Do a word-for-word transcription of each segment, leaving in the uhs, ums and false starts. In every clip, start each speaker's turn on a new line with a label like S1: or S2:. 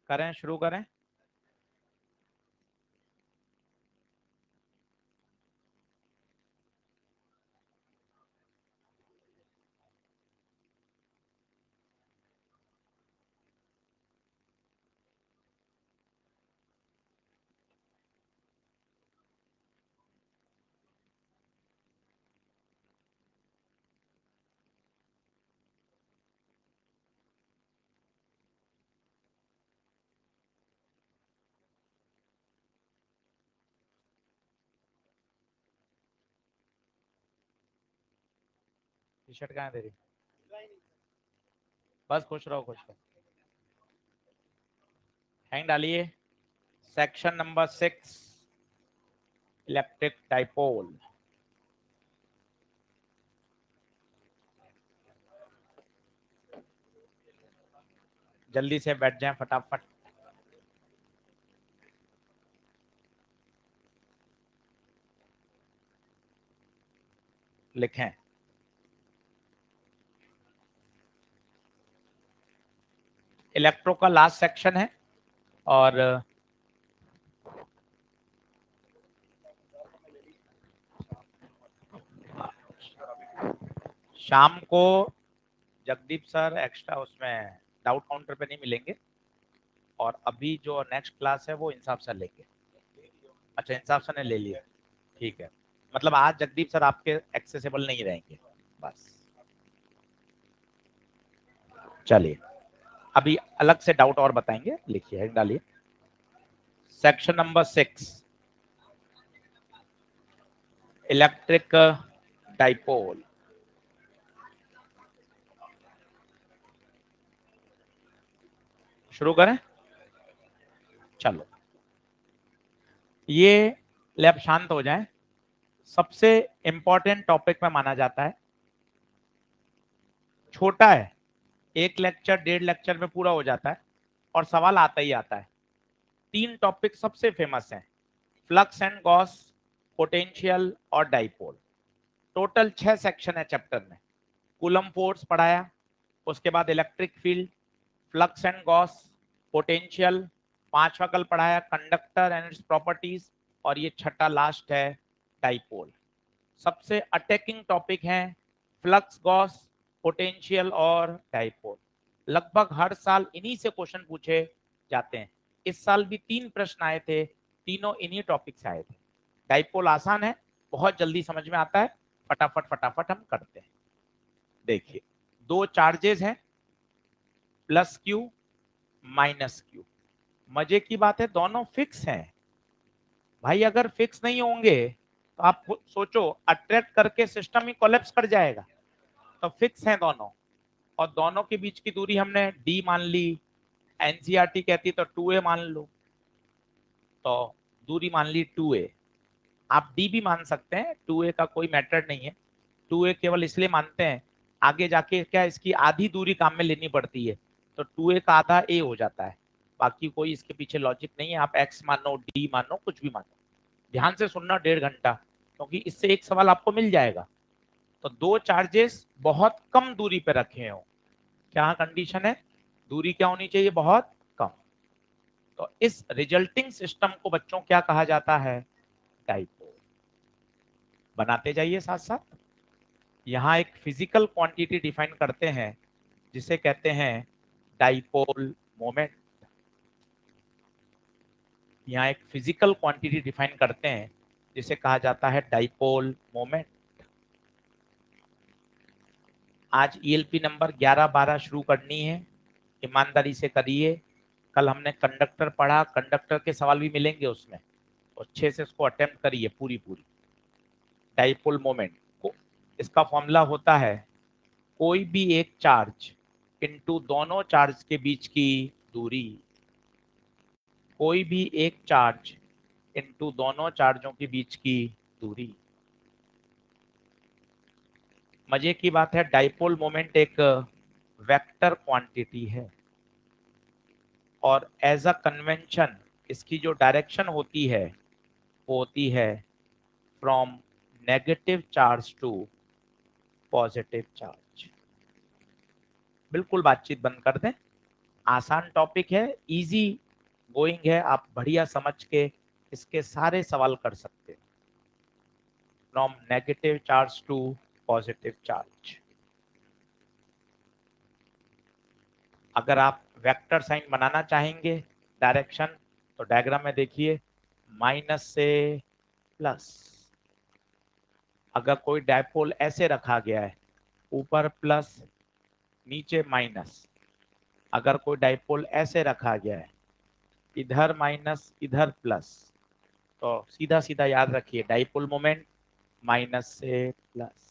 S1: करें, शुरू करें। टी शर्ट कहाँ है तेरी? बस खुश रहो, खुश रहो। हैंग डालिए। Section number six, electric dipole. जल्दी से बैठ जाएं फटाफट। लिखें। इलेक्ट्रो का लास्ट सेक्शन है और शाम को जगदीप सर एक्स्ट्रा उसमें डाउट काउंटर पे नहीं मिलेंगे और अभी जो नेक्स्ट क्लास है वो इंसाफ सर लेंगे। अच्छा, इंसाफ सर ने ले लिया, ठीक है। मतलब आज जगदीप सर आपके एक्सेसिबल नहीं रहेंगे बस। चलिए, अभी अलग से डाउट और बताएंगे। लिखिए, हेड डालिए। Section number six, electric dipole. शुरू करें? चलो, ये लैब शांत हो जाए। सबसे इंपॉर्टेंट टॉपिक में माना जाता है। छोटा है, एक लेक्चर डेढ़ लेक्चर में पूरा हो जाता है और सवाल आता ही आता है। तीन टॉपिक सबसे फेमस हैं, फ्लक्स एंड गॉस, पोटेंशियल और डाइपोल। टोटल छह सेक्शन है चैप्टर में। कूलम फोर्स पढ़ाया, उसके बाद electric field, flux and Gauss, potential, पांचवा कल पढ़ाया कंडक्टर एंड इट्स प्रॉपर्टीज, और ये छठा लास्ट है डाइपोल। सबसे अटैकिंग टॉपिक है फ्लक्स, गॉस, पोटेंशियल और डाइपोल। लगभग हर साल इन्हीं से क्वेश्चन पूछे जाते हैं। इस साल भी तीन प्रश्न आए थे, तीनों इन्हीं टॉपिक से आए थे। डाइपोल आसान है, बहुत जल्दी समझ में आता है, फटाफट फटाफट हम करते हैं। देखिए, दो चार्जेस हैं, प्लस क्यू माइनस क्यू। मजे की बात है दोनों फिक्स हैं। भाई अगर फिक्स नहीं होंगे तो आप सोचो, अट्रैक्ट करके सिस्टम ही कोलैप्स कर जाएगा। तो फिक्स हैं दोनों, और दोनों के बीच की दूरी हमने डी मान ली। एनसीईआरटी कहती तो टू ए मान लो, तो दूरी मान ली टू ए। आप डी भी मान सकते हैं, टू ए का कोई मैटर नहीं है। टू ए केवल इसलिए मानते हैं, आगे जाके क्या इसकी आधी दूरी काम में लेनी पड़ती है, तो टू ए का आधा ए हो जाता है। बाकी कोई इसके पीछे लॉजिक नहीं है। आप एक्स मानो, डी मानो, कुछ भी मानो। ध्यान से सुनना डेढ़ घंटा, क्योंकि इससे एक सवाल आपको मिल जाएगा। तो दो चार्जेस बहुत कम दूरी पे रखे हो, क्या कंडीशन है? दूरी क्या होनी चाहिए? बहुत कम। तो इस रिजल्टिंग सिस्टम को बच्चों क्या कहा जाता है? डाइपोल। बनाते जाइए साथ साथ। यहाँ एक फिजिकल क्वांटिटी डिफाइन करते हैं जिसे कहते हैं डाइपोल मोमेंट। यहाँ एक फिजिकल क्वांटिटी डिफाइन करते हैं जिसे कहा जाता है डाइपोल मोमेंट। आज ईएलपी नंबर ग्यारह बारह शुरू करनी है, ईमानदारी से करिए। कल हमने कंडक्टर पढ़ा, कंडक्टर के सवाल भी मिलेंगे उसमें, और अच्छे से उसको अटेम्प्ट करिए पूरी पूरी। डाइपोल मोमेंट को, इसका फॉर्मूला होता है कोई भी एक चार्ज इनटू दोनों चार्ज के बीच की दूरी। कोई भी एक चार्ज इनटू दोनों चार्जों के बीच की दूरी। मजे की बात है, डाइपोल मोमेंट एक वेक्टर क्वांटिटी है, और एज अ कन्वेंशन इसकी जो डायरेक्शन होती है वो होती है from negative charge to positive charge. बिल्कुल बातचीत बंद कर दें। आसान टॉपिक है, इजी गोइंग है, आप बढ़िया समझ के इसके सारे सवाल कर सकते हैं। From negative charge to positive charge. अगर आप वेक्टर साइन बनाना चाहेंगे डायरेक्शन, तो डायग्राम में देखिए माइनस से प्लस। अगर कोई डायपोल ऐसे रखा गया है, ऊपर प्लस नीचे माइनस, अगर कोई डायपोल ऐसे रखा गया है, इधर माइनस इधर प्लस, तो सीधा सीधा याद रखिए डायपोल मोमेंट माइनस से प्लस,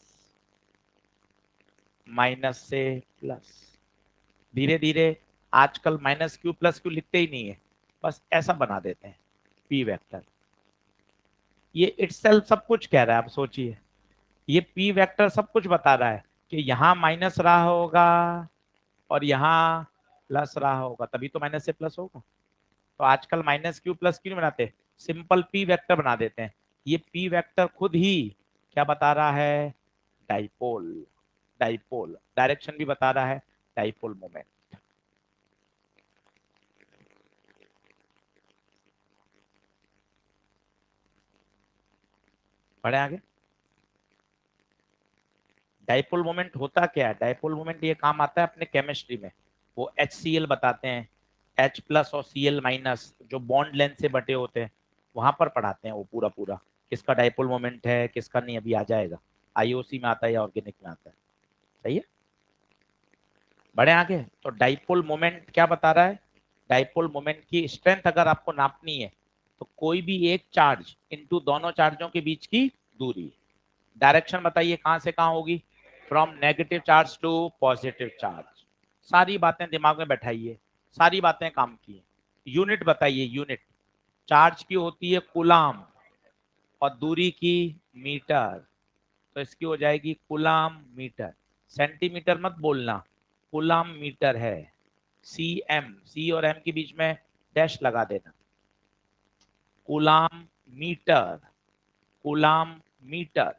S1: माइनस से प्लस। धीरे धीरे आजकल माइनस क्यू प्लस क्यू लिखते ही नहीं है, बस ऐसा बना देते हैं पी वेक्टर। ये इटसेल्फ सब कुछ कह रहा है, आप सोचिए, ये पी वेक्टर सब कुछ बता रहा है कि यहाँ माइनस रहा होगा और यहाँ प्लस रहा होगा, तभी तो माइनस से प्लस होगा। तो आजकल माइनस क्यू प्लस क्यू नहीं बनाते, सिंपल पी वेक्टर बना देते हैं। ये पी वेक्टर खुद ही क्या बता रहा है, डाइपोल। डाइपोल डायरेक्शन भी बता रहा है, डाइपोल मोमेंट। बढ़े आगे। डाइपोल मोमेंट होता क्या है, डाइपोल मोमेंट ये काम आता है अपने केमिस्ट्री में। वो एच सी एल बताते हैं, H प्लस और सी एल माइनस जो बॉन्ड लेंथ से बटे होते हैं, वहां पर पढ़ाते हैं वो पूरा पूरा, किसका डाइपोल मोमेंट है किसका नहीं, अभी आ जाएगा। आई ओ सी में आता है या ऑर्गेनिक में आता है। सही है, बढ़े आगे। तो डाइपोल मोमेंट क्या बता रहा है, डाइपोल मोमेंट की स्ट्रेंथ अगर आपको नापनी है, तो कोई भी एक चार्ज इनटू दोनों चार्जों के बीच की दूरी। डायरेक्शन बताइए कहां से कहां होगी, from negative charge to positive charge. सारी बातें दिमाग में बैठाइए, सारी बातें काम की। यूनिट बताइए, यूनिट चार्ज की होती है कुलाम और दूरी की मीटर, तो इसकी हो जाएगी कुलाम मीटर। सेंटीमीटर मत बोलना, कुलाम मीटर है। सी एम, सी और एम के बीच में डैश लगा देना। Coulomb metre, coulomb metre.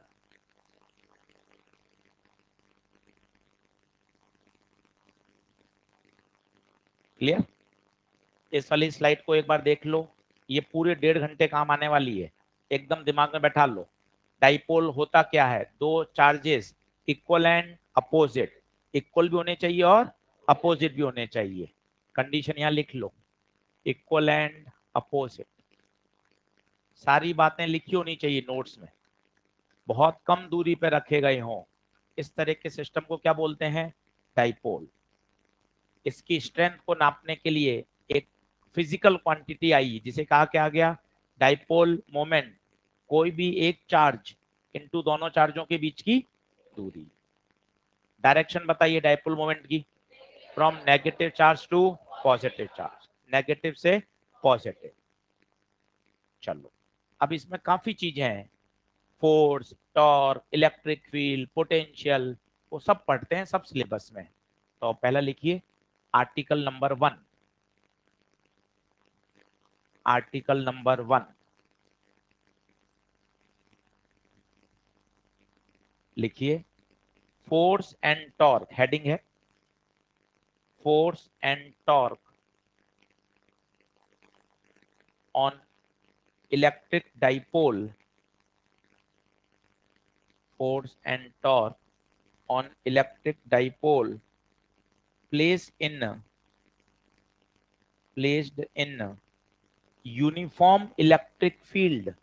S1: Clear. इस वाली स्लाइड को एक बार देख लो, ये पूरे डेढ़ घंटे काम आने वाली है, एकदम दिमाग में बैठा लो। डाइपोल होता क्या है, दो charges equal and opposite, equal भी होने चाहिए और अपोजिट भी होने चाहिए। कंडीशन यहां लिख लो, इक्वल एंड अपोजिट। सारी बातें लिखी होनी चाहिए नोट्स में, बहुत कम दूरी पे रखे गए हों। इस तरह के सिस्टम को क्या बोलते हैं, डाइपोल। इसकी स्ट्रेंथ को नापने के लिए एक फिजिकल क्वांटिटी आई जिसे कहा क्या गया, डाइपोल मोमेंट। कोई भी एक चार्ज इनटू दोनों चार्जों के बीच की दूरी। डायरेक्शन बताइए डाइपोल मोमेंट की, from negative charge to positive charge, negative से पॉजिटिव। चलो, अब इसमें काफी चीजें हैं, force, torque, electric field, potential, वो सब पढ़ते हैं सब सिलेबस में। तो पहला लिखिए article number one, article number one लिखिए, फोर्स एंड टॉर्क, हेडिंग है force and torque on electric dipole, force and torque on electric dipole placed in placed in uniform electric field।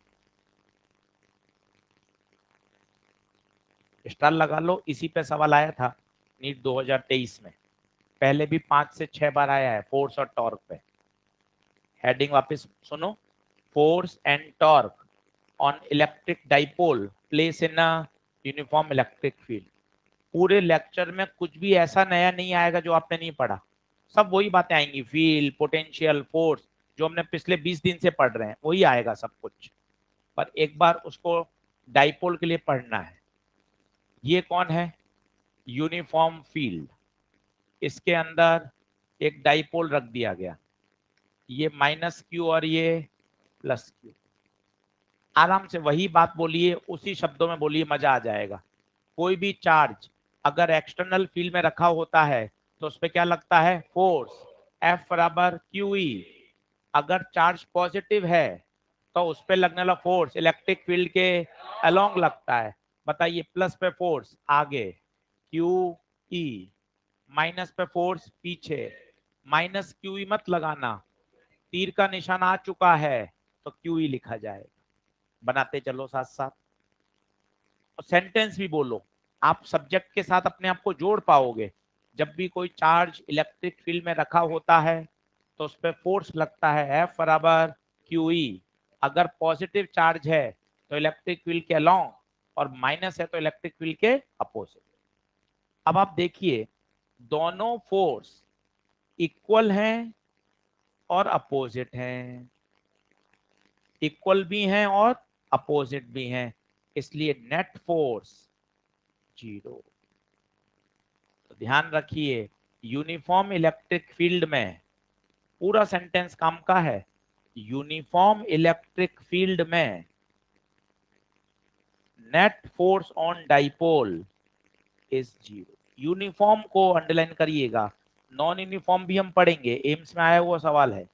S1: Star लगा लो, इसी पे सवाल आया था नीट दो हज़ार तेईस में, पहले भी पांच से छह बार आया है फोर्स और टॉर्क पे। हेडिंग वापस सुनो, force and torque on electric dipole place in a uniform electric field. पूरे लेक्चर में कुछ भी ऐसा नया नहीं आएगा जो आपने नहीं पढ़ा, सब वही बातें आएंगी, फील्ड, पोटेंशियल, फोर्स, जो हमने पिछले बीस दिन से पढ़ रहे हैं वही आएगा सब कुछ, पर एक बार उसको डाइपोल के लिए पढ़ना है। ये कौन है, यूनिफॉर्म फील्ड, इसके अंदर एक डाइपोल रख दिया गया, ये माइनस क्यू और ये प्लस क्यू। आराम से वही बात बोलिए, उसी शब्दों में बोलिए, मजा आ जाएगा। कोई भी चार्ज अगर एक्सटर्नल फील्ड में रखा होता है तो उस पर क्या लगता है, फोर्स। एफ बराबर क्यू ई। अगर चार्ज पॉजिटिव है तो उस पे लगने वाला फोर्स इलेक्ट्रिक फील्ड के अलोंग लगता है। बताइए, प्लस पे फोर्स आगे क्यू ई, माइनस पे फोर्स पीछे, माइनस क्यू ई मत लगाना, तीर का निशान आ चुका है तो क्यू ई लिखा जाएगा। बनाते चलो साथ साथ, और सेंटेंस भी बोलो। आप सब्जेक्ट के साथ अपने आप को जोड़ पाओगे। जब भी कोई चार्ज इलेक्ट्रिक फील्ड में रखा होता है तो उस पर फोर्स लगता है एफ बराबर क्यू ई। अगर पॉजिटिव चार्ज है तो इलेक्ट्रिक फील्ड के अलोंग, और माइनस है तो इलेक्ट्रिक फील्ड के अपोजिट। अब आप देखिए, दोनों फोर्स इक्वल हैं और अपोजिट हैं, इक्वल भी हैं और अपोजिट भी हैं, इसलिए नेट फोर्स जीरो। तो ध्यान रखिए, यूनिफॉर्म इलेक्ट्रिक फील्ड में पूरा सेंटेंस काम का है। यूनिफॉर्म इलेक्ट्रिक फील्ड में net force on dipole is zero. Uniform को अंडरलाइन करिएगा, नॉन यूनिफॉर्म भी हम पढ़ेंगे, एम्स में आया हुआ सवाल है।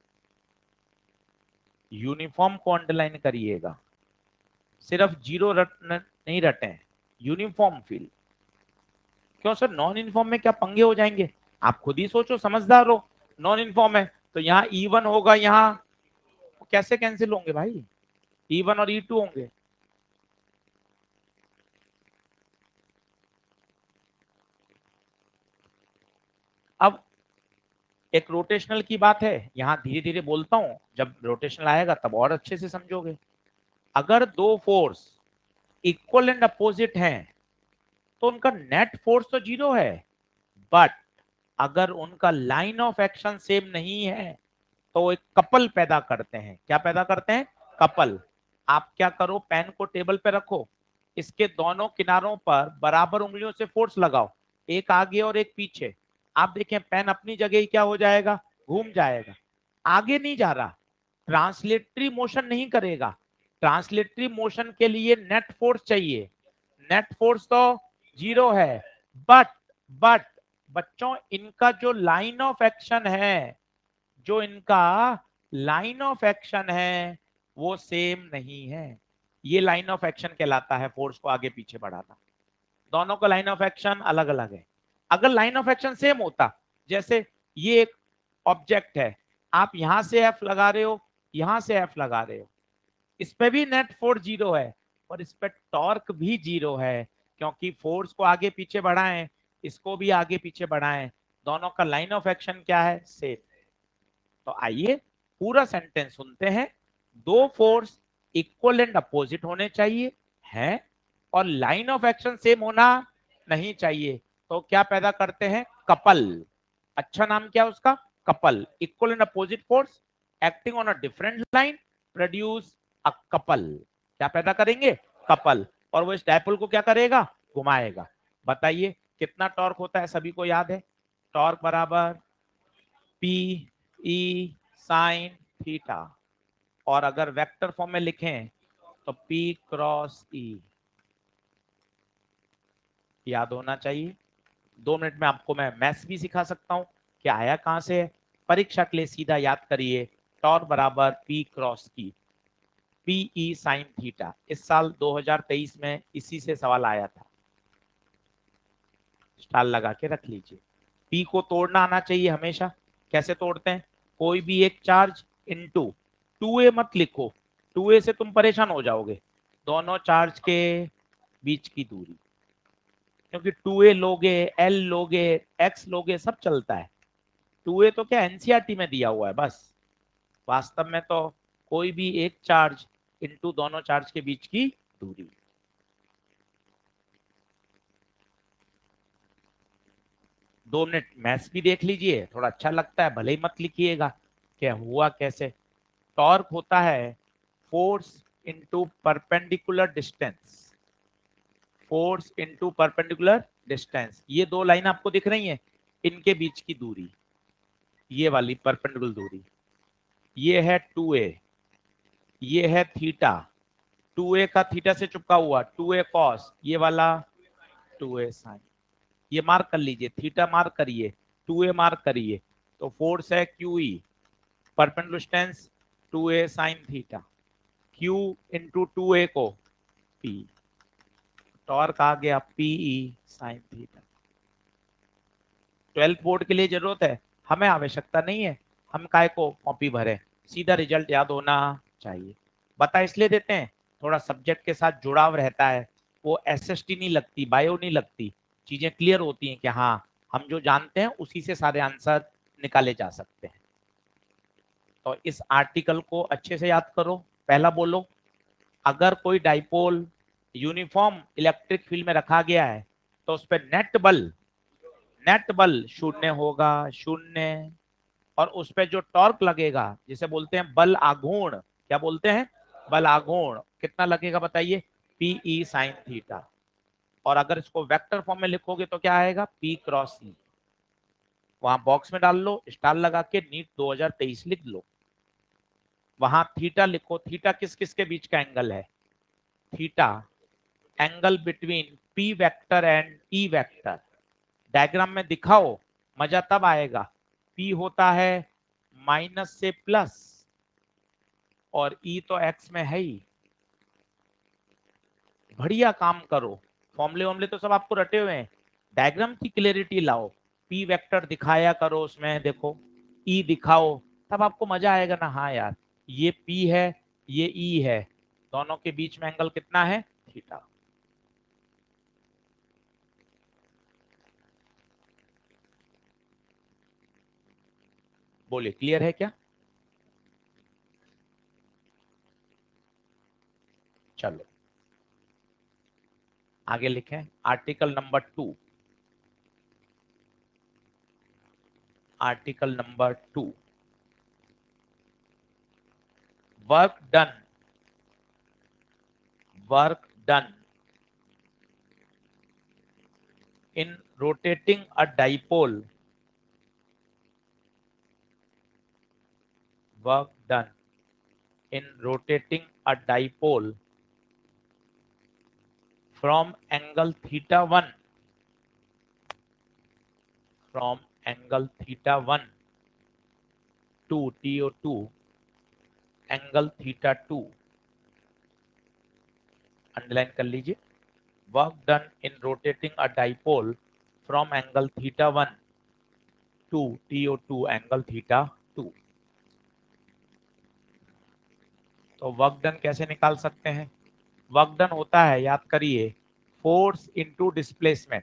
S1: यूनिफॉर्म को अंडरलाइन करिएगा, सिर्फ जीरो रट नहीं रटें, यूनिफॉर्म फील्ड। क्यों सर, नॉन यूनिफॉर्म में क्या पंगे हो जाएंगे? आप खुद ही सोचो, समझदार हो। नॉन यूनिफॉर्म है तो यहाँ ई वन होगा, यहाँ कैसे कैंसिल होंगे भाई? ई वन और ई टू होंगे। अब एक रोटेशनल की बात है, यहां धीरे धीरे बोलता हूं, जब रोटेशनल आएगा तब और अच्छे से समझोगे। अगर दो फोर्स इक्वल एंड अपोजिट हैं तो उनका नेट फोर्स तो जीरो है, बट अगर उनका लाइन ऑफ एक्शन सेम नहीं है तो वो एक कपल पैदा करते हैं। क्या पैदा करते हैं? कपल। आप क्या करो, पेन को टेबल पे रखो, इसके दोनों किनारों पर बराबर उंगलियों से फोर्स लगाओ, एक आगे और एक पीछे। आप देखें, पेन अपनी जगह ही क्या हो जाएगा? घूम जाएगा, आगे नहीं जा रहा, ट्रांसलेटरी मोशन नहीं करेगा। ट्रांसलेटरी मोशन के लिए नेट फोर्स चाहिए, नेट फोर्स तो जीरो है। बट बट बच्चों, इनका जो लाइन ऑफ एक्शन है, जो इनका लाइन ऑफ एक्शन है वो सेम नहीं है। ये लाइन ऑफ एक्शन कहलाता है फोर्स को आगे पीछे बढ़ाना। दोनों का लाइन ऑफ एक्शन अलग अलग है। अगर लाइन ऑफ एक्शन सेम होता, जैसे ये एक ऑब्जेक्ट है, आप यहां से एफ लगा रहे हो, यहां से एफ लगा रहे हो, इस पे भी नेट फोर्स जीरो है और इस पे टॉर्क भी जीरो है, क्योंकि फोर्स को आगे पीछे बढ़ाएं, इसको भी आगे पीछे बढ़ाएं, दोनों का लाइन ऑफ एक्शन क्या है? सेम। तो आइए पूरा सेंटेंस सुनते हैं। दो फोर्स इक्वल एंड अपोजिट होने चाहिए है, और लाइन ऑफ एक्शन सेम होना नहीं चाहिए, तो क्या पैदा करते हैं? कपल। अच्छा नाम क्या है उसका? Couple. Equal and opposite force acting on a different line produce a couple. क्या पैदा करेंगे? कपल। और वो इस डायपोल को क्या करेगा? घुमाएगा। बताइए कितना टॉर्क होता है? सभी को याद है, टॉर्क बराबर पी ई साइन थीटा, और अगर वेक्टर फॉर्म में लिखें तो P क्रॉस E। याद होना चाहिए। दो मिनट में आपको मैं मैथ्स भी सिखा सकता हूं कि आया कहां से है। परीक्षा के लिए सीधा याद करिए, टॉर्क बराबर P cross E, P E sine theta. इस साल दो हज़ार तेईस में इसी से सवाल आया था, स्टार लगा के रख लीजिए। P को तोड़ना आना चाहिए हमेशा। कैसे तोड़ते हैं? कोई भी एक चार्ज इनटू टू ए मत लिखो, टू ए से तुम परेशान हो जाओगे, दोनों चार्ज के बीच की दूरी। क्योंकि टू ए लोगे, एल लोगे, एक्स लोगे, सब चलता है। टू ए तो क्या एनसीईआरटी में दिया हुआ है बस, वास्तव में तो कोई भी एक चार्ज इनटू दोनों चार्ज के बीच की दूरी। दो मिनट मैथ्स भी देख लीजिए, थोड़ा अच्छा लगता है, भले ही मत लिखिएगा क्या हुआ कैसे। टॉर्क होता है force into perpendicular distance, force into perpendicular distance. ये दो लाइन आपको दिख रही हैं, इनके बीच की दूरी, ये वाली परपेंडिकुलर दूरी, ये है टू ए, ये है थीटा, टू ए का थीटा से चिपका हुआ टू ए कॉस, ये वाला टू ए साइन। ये मार्क कर लीजिए, थीटा मार्क करिए, टू ए मार्क करिए, तो फोर्स है Q E, perpendicular distance two A sine theta, Q into two A को पी, टॉर्क आ गया PE sine theta. Twelfth board के लिए जरूरत है, हमें आवश्यकता नहीं है, हम काय को कॉपी भरे, सीधा रिजल्ट याद होना चाहिए। बता इसलिए देते हैं, थोड़ा सब्जेक्ट के साथ जुड़ाव रहता है, वो एसएसटी नहीं लगती, बायो नहीं लगती, चीजें क्लियर होती हैं कि हाँ हम जो जानते हैं उसी से सारे आंसर निकाले जा सकते हैं। तो इस आर्टिकल को अच्छे से याद करो। पहला बोलो, अगर कोई डाइपोल यूनिफॉर्म इलेक्ट्रिक फील्ड में रखा गया है तो उस पर नेट बल, नेट बल शून्य होगा, शून्य। और उस पर जो टॉर्क लगेगा जिसे बोलते हैं बल आघूर्ण, क्या बोलते हैं, बल आघूर्ण, कितना लगेगा बताइए, पीई साइन थीटा। और अगर इसको वेक्टर फॉर्म में लिखोगे तो क्या आएगा, पी क्रॉस ई। वहां बॉक्स में डाल लो, स्टार लगा के नीट दो हज़ार तेईस लिख लो, वहां थीटा लिखो। थीटा किस किस के बीच का एंगल है, theta angle between P vector and E vector. Diagram में दिखाओ, मजा तब आएगा। पी होता है माइनस से प्लस और ई तो एक्स में है ही। बढ़िया काम करो, फॉर्मूले वॉर्मूले तो सब आपको रटे हुए हैं, डायग्राम की क्लियरिटी लाओ, पी वेक्टर दिखाया करो उसमें, देखो ई दिखाओ, तब आपको मजा आएगा ना। हाँ यार, ये पी है, ये ई है, दोनों के बीच में एंगल कितना है, थीटा। बोलिए क्लियर है क्या? चलो आगे लिखें, article number two, article number two, work done, work done in rotating a dipole, work done in rotating a dipole from angle theta one, from angle theta one to T O two angle theta two, underline कर लीजिए, work done in rotating a dipole from angle theta one to T O two angle theta two. तो work done कैसे निकाल सकते हैं, work done होता है, याद करिए, फोर्स इनटू डिस्प्लेसमेंट।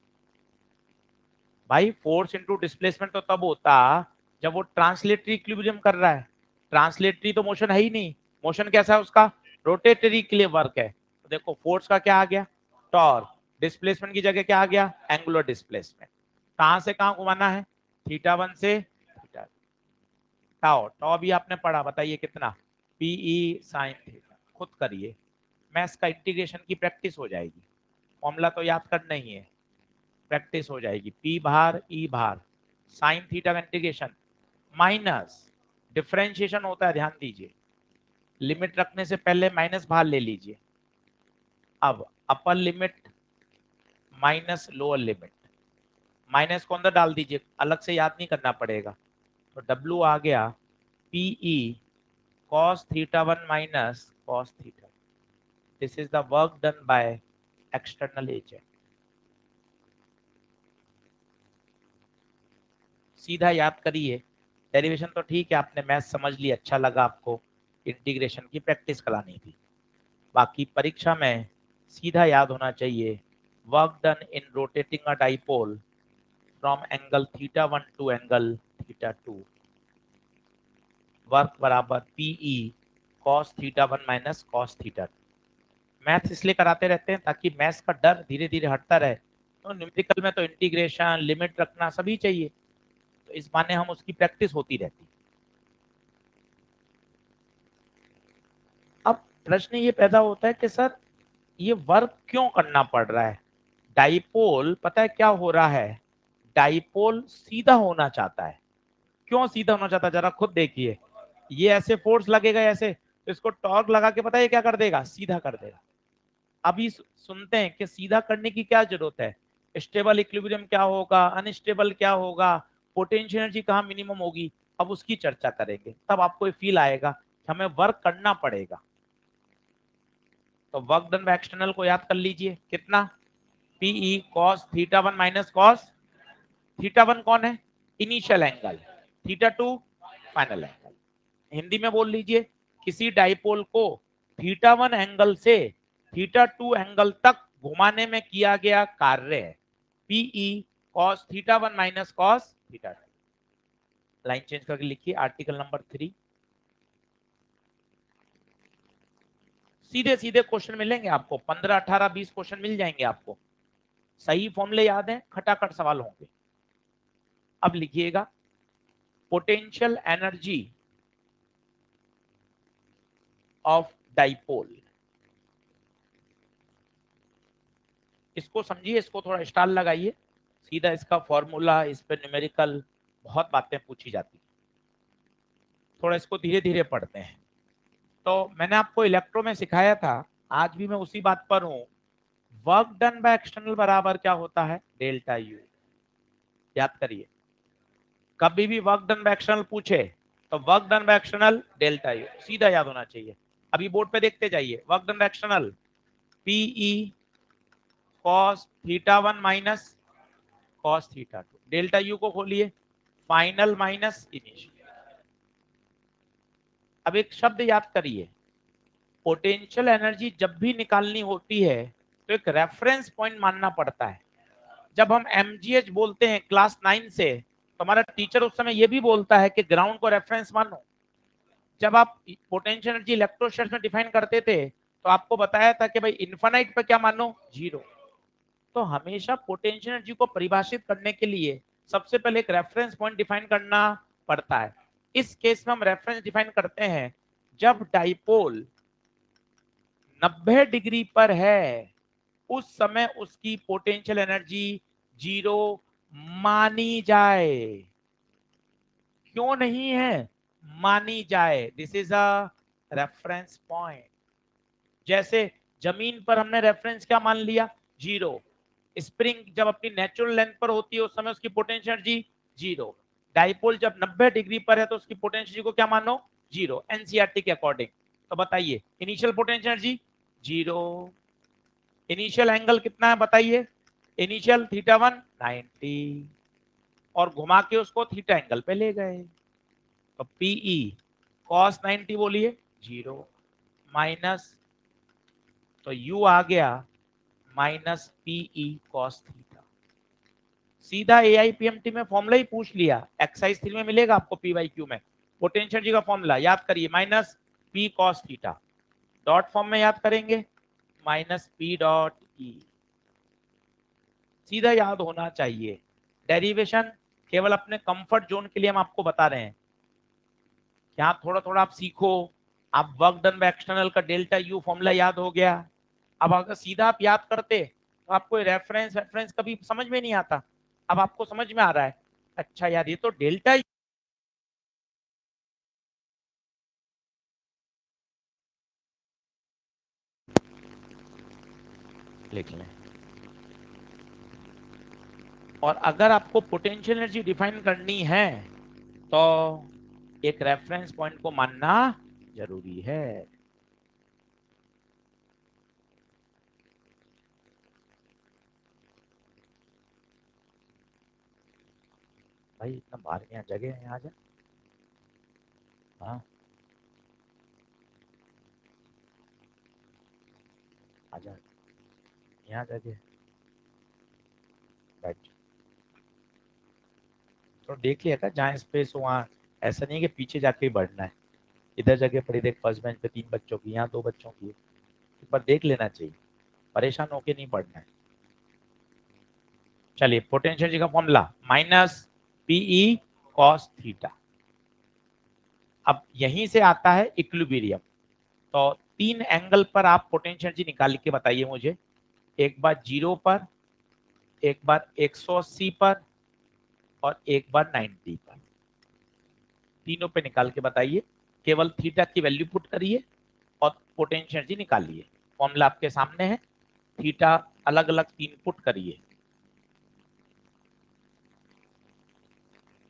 S1: भाई फोर्स इनटू डिस्प्लेसमेंट तो तब होता जब वो ट्रांसलेटरी इक्विलिब्रियम कर रहा है, ट्रांसलेटरी तो मोशन है ही नहीं, मोशन कैसा है उसका, रोटेटरी के लिए वर्क है। तो देखो फोर्स का क्या आ गया, टॉर्क, डिस्प्लेसमेंट की जगह क्या आ गया, एंगुलर डिस्प्लेसमेंट। कहां से कहां घुमाना है, थीटा वन से थीटा, टाओ टाओ भी आपने पढ़ा, बताइए कितना, पीई साइन थीटा। खुद करिए, मैथ्स का इंटीग्रेशन की प्रैक्टिस हो जाएगी, फॉर्मूला तो याद करना ही है, प्रैक्टिस हो जाएगी। पी भार ई भार साइन थीटा का इंटीग्रेशन माइनस डिफरेंशिएशन होता है, ध्यान दीजिए, लिमिट रखने से पहले माइनस भार ले लीजिए। अब upper limit minus lower limit, minus को अंदर डाल दीजिए, अलग से याद नहीं करना पड़ेगा। तो W आ गया PE cos theta one minus cos theta. This is the work done by external agent. सीधा याद करिए, डेरिवेशन तो ठीक है, आपने मैथ समझ ली, अच्छा लगा आपको, इंटीग्रेशन की प्रैक्टिस करानी थी, बाकी परीक्षा में सीधा याद होना चाहिए, work done in rotating a dipole from angle theta one to angle theta two, work बराबर PE cos theta one minus cos theta two. Math इसलिए कराते रहते हैं ताकि मैथ्स का डर धीरे धीरे हटता रहे, तो न्यूमेरिकल में तो इंटीग्रेशन लिमिट रखना सभी चाहिए, तो इस बहाने हम उसकी प्रैक्टिस होती रहती। अब प्रश्न ये पैदा होता है कि सर ये वर्क क्यों करना पड़ रहा है, डाइपोल पता है क्या हो रहा है, डाइपोल सीधा होना चाहता है। क्यों सीधा होना चाहता है, जरा खुद देखिए, ये ऐसे फोर्स लगेगा ऐसे, तो इसको टॉर्क लगा के पता है ये क्या कर देगा, सीधा कर देगा। अभी सुनते हैं कि सीधा करने की क्या जरूरत है, स्टेबल इक्विलिब्रियम क्या होगा, अनस्टेबल क्या होगा, पोटेंशियल एनर्जी कहाँ मिनिमम होगी, अब उसकी चर्चा करेंगे, तब आपको ये फील आएगा कि हमें वर्क करना पड़ेगा। तो वर्क डन बाय एक्सटर्नल को याद कर लीजिए, कितना, PE cos theta one minus cos theta one कौन है, initial angle, theta two final angle. Hindi में बोल लीजिए, किसी डाइपोल को थीटा वन एंगल से थीटा टू एंगल तक घुमाने में किया गया कार्य है PE cos theta one minus cos theta two. Line change करके लिखिए आर्टिकल नंबर थ्री। सीधे सीधे क्वेश्चन मिलेंगे आपको, पंद्रह अठारह बीस क्वेश्चन मिल जाएंगे आपको, सही फॉर्मूले याद है, खटाखट सवाल होंगे। अब लिखिएगा, पोटेंशियल एनर्जी ऑफ डाइपोल, इसको समझिए, इसको थोड़ा स्टार लगाइए, सीधा इसका फॉर्मूला, इस पे न्यूमेरिकल बहुत बातें पूछी जाती, थोड़ा इसको धीरे धीरे पढ़ते हैं। तो मैंने आपको इलेक्ट्रो में सिखाया था, आज भी मैं उसी बात पर हूं, वर्क डन बाय एक्सटर्नल बराबर क्या होता है, डेल्टा यू। याद करिए, कभी भी वर्क डन बाय एक्सटर्नल पूछे तो work done by external delta U, सीधा याद होना चाहिए। अभी बोर्ड पे देखते जाइए, work done by external PE cos theta one minus cos theta two, delta U को खोलिए, फाइनल माइनस इनिशियल। अब एक शब्द याद करिए, पोटेंशियल एनर्जी जब भी निकालनी होती है तो एक रेफरेंस पॉइंट मानना पड़ता है। जब हम एमजीएच बोलते हैं क्लास नाइन से, तो हमारा टीचर उस समय यह भी बोलता है कि ग्राउंड को रेफरेंस मानो। जब आप पोटेंशियल एनर्जी इलेक्ट्रोस्टैटिक्स में डिफाइन करते थे तो आपको बताया था कि भाई इन्फिनाइट पे क्या मानो, जीरो। तो हमेशा पोटेंशियल एनर्जी को परिभाषित करने के लिए सबसे पहले एक रेफरेंस पॉइंट डिफाइन करना पड़ता है। इस केस में हम रेफरेंस डिफाइन करते हैं जब डाइपोल नब्बे डिग्री पर है, उस समय उसकी पोटेंशियल एनर्जी जीरो मानी जाए। क्यों नहीं है, मानी जाए, this is a reference point. जैसे जमीन पर हमने रेफरेंस क्या मान लिया, जीरो। स्प्रिंग जब अपनी नेचुरल लेंथ पर होती है उस समय उसकी पोटेंशियल एनर्जी जीरो। डाइपोल जब नब्बे डिग्री पर है तो उसकी पोटेंशियल एनर्जी को क्या मानो, जीरो, एनसीईआरटी के अकॉर्डिंग। तो बताइए, initial potential energy zero, initial angle कितना है बताइए, इनिशियल थीटा वन नाइंटी, और घुमा के उसको थीटा एंगल पे ले गए, तो पीई कॉस नाइंटी बोलिए जीरो, माइनस, तो यू आ गया माइनस पीई कॉस थीटा। सीधा एआईपीएमटी में फॉर्मूला ही पूछ लिया, एक्सरसाइज थ्री में मिलेगा आपको पी वाई क्यू में, पोटेंशियल जी का फॉर्मूला याद करिए, minus P cos theta, dot form में याद करेंगे, माइनस पी डॉट ई, सीधा याद होना चाहिए। डेरिवेशन केवल अपने कंफर्ट जोन के लिए हम आपको बता रहे हैं, यहाँ थोड़ा थोड़ा आप सीखो। आप वर्क डन बाय एक्सटर्नल का डेल्टा यू फॉर्मूला याद हो गया। अब अगर सीधा आप याद करते तो आपको रेफरेंस रेफरेंस कभी समझ में नहीं आता, अब आपको समझ में आ रहा है, अच्छा यार ये तो डेल्टा लिख लें। और अगर आपको पोटेंशियल एनर्जी डिफाइन करनी है तो एक रेफरेंस पॉइंट को मानना जरूरी है। भाई इतना बाहर में जगह है, यहाँ जा, हाँ आजा, यहाँ जगह बैठ, तो देख लिया था जहाँ स्पेस हो वहाँ, ऐसा नहीं है कि पीछे जाके ही बढ़ना है। इधर जगह पड़ी देख, फर्स्ट बेंच पे तीन बच्चों की, यहाँ दो बच्चों की, एक बार देख लेना चाहिए, परेशान होके नहीं पढ़ना है। चलिए, पोटेंशियल जी का formula minus PE cos theta. अब यहीं से आता है इक्विलिब्रियम। तो तीन एंगल पर आप पोटेंशियल जी निकाल के बताइए मुझे, एक बार जीरो पर, एक बार एक सौ अस्सी पर, और एक बार नब्बे पर, तीनों पे निकाल के बताइए। केवल थीटा की वैल्यू पुट करिए और पोटेंशियल एनर्जी निकालिए। फॉर्मूला आपके सामने है, थीटा अलग अलग तीन पुट करिए।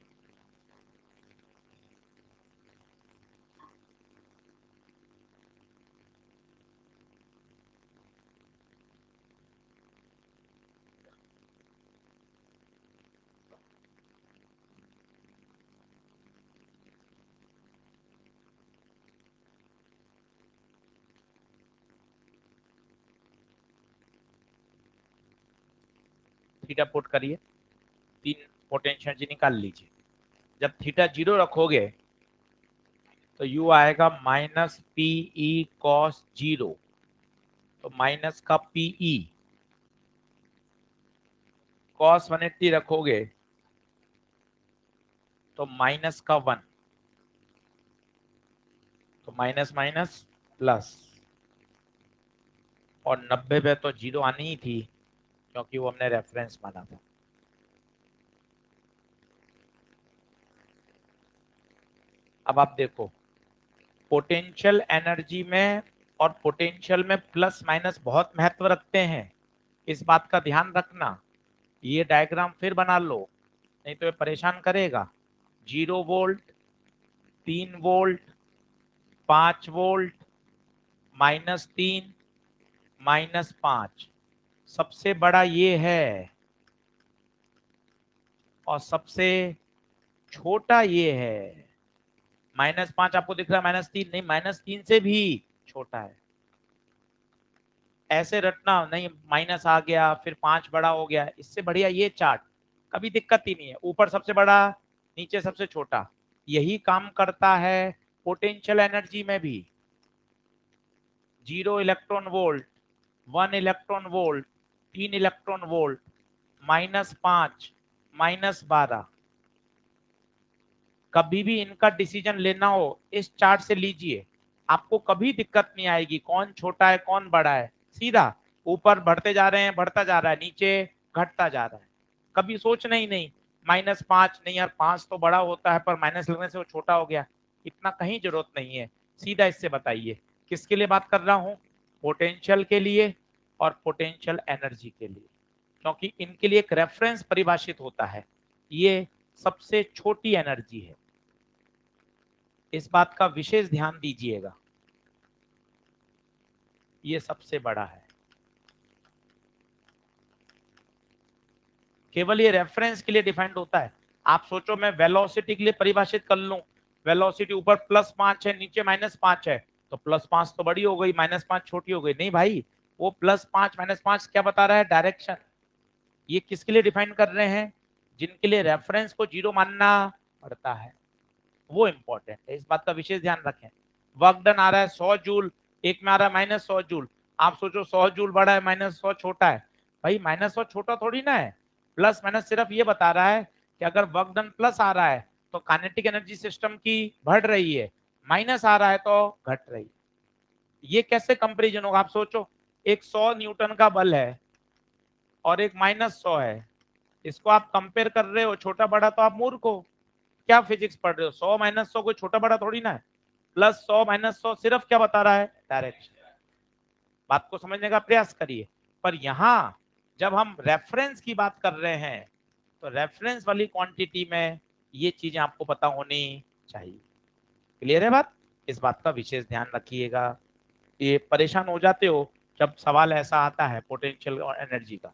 S1: थीटा पुट करिए, तीन पोटेंशियल एनर्जी निकाल लीजिए। जब थीटा जीरो रखोगे तो यू आएगा माइनस पीई कॉस जीरो, तो माइनस का पीई, कॉस वन एट्टी रखोगे तो माइनस का वन, तो माइनस माइनस प्लस, और नब्बे पे तो जीरो आनी ही थी क्योंकि वो हमने रेफरेंस माना था। अब आप देखो पोटेंशियल एनर्जी में और पोटेंशियल में प्लस माइनस बहुत महत्व रखते हैं, इस बात का ध्यान रखना। ये डायग्राम फिर बना लो, नहीं तो ये परेशान करेगा। जीरो वोल्ट, तीन वोल्ट, पांच वोल्ट, माइनस तीन, माइनस पांच, सबसे बड़ा ये है और सबसे छोटा ये है। माइनस पांच आपको दिख रहा है, माइनस तीन नहीं, माइनस तीन से भी छोटा है। ऐसे रटना नहीं, माइनस आ गया फिर पांच बड़ा हो गया, इससे बढ़िया ये चार्ट, कभी दिक्कत ही नहीं है। ऊपर सबसे बड़ा, नीचे सबसे छोटा, यही काम करता है पोटेंशियल एनर्जी में भी। Zero electron volt, one electron volt, तीन इलेक्ट्रॉन वोल्ट, माइनस पांच, माइनस बारह, कभी भी इनका डिसीजन लेना हो इस चार्ट से लीजिए, आपको कभी दिक्कत नहीं आएगी कौन छोटा है कौन बड़ा है। सीधा ऊपर बढ़ते जा रहे हैं, बढ़ता जा रहा है, नीचे घटता जा रहा है, कभी सोचना ही नहीं माइनस पांच, नहीं यार पांच तो बड़ा होता है पर माइनस लगने से वो छोटा हो गया, इतना कहीं जरूरत नहीं है। सीधा इससे बताइए किसके लिए बात कर रहा हूं, पोटेंशियल के लिए और पोटेंशियल एनर्जी के लिए, क्योंकि इनके लिए एक रेफरेंस परिभाषित होता है। ये सबसे छोटी एनर्जी है, इस बात का विशेष ध्यान दीजिएगा। ये सबसे बड़ा है, केवल ये रेफरेंस के लिए डिफाइंड होता है। आप सोचो मैं वेलोसिटी के लिए परिभाषित कर लूं, वेलोसिटी ऊपर प्लस पांच है नीचे माइनस पांच है, तो प्लस पांच तो बड़ी हो गई माइनस पांच छोटी हो गई, नहीं भाई, वो प्लस पांच माइनस पांच क्या बता रहा है, डायरेक्शन। ये किसके लिए डिफाइन कर रहे हैं, जिनके लिए रेफरेंस को जीरो मानना पड़ता है, वो इंपॉर्टेंट है, इस बात का विशेष ध्यान रखें। वर्क डन आ रहा है सौ जूल, एक में आ रहा है माइनस सौ जूल, आप सोचो सौ जूल बड़ा है माइनस सौ छोटा है, भाई माइनस सौ छोटा थोड़ी ना है। प्लस माइनस सिर्फ ये बता रहा है कि अगर वर्क डन प्लस आ रहा है तो काइनेटिक एनर्जी सिस्टम की बढ़ रही है, माइनस आ रहा है तो घट रही है। ये कैसे कंपेरिजन होगा, आप सोचो एक सौ न्यूटन का बल है और एक माइनस सौ है, इसको आप कंपेयर कर रहे हो छोटा बड़ा, तो आप मूर्ख हो, क्या फिजिक्स पढ़ रहे हो, सौ माइनस सौ कोई छोटा बड़ा थोड़ी ना है। प्लस सौ माइनस सौ सिर्फ क्या बता रहा है, डायरेक्शन। बात को समझने का प्रयास करिए। पर यहां जब हम रेफरेंस की बात कर रहे हैं तो रेफरेंस वाली क्वांटिटी में ये चीजें आपको पता होनी चाहिए। क्लियर है बात, इस बात का विशेष ध्यान रखिएगा। ये परेशान हो जाते हो जब सवाल ऐसा आता है पोटेंशियल और एनर्जी का।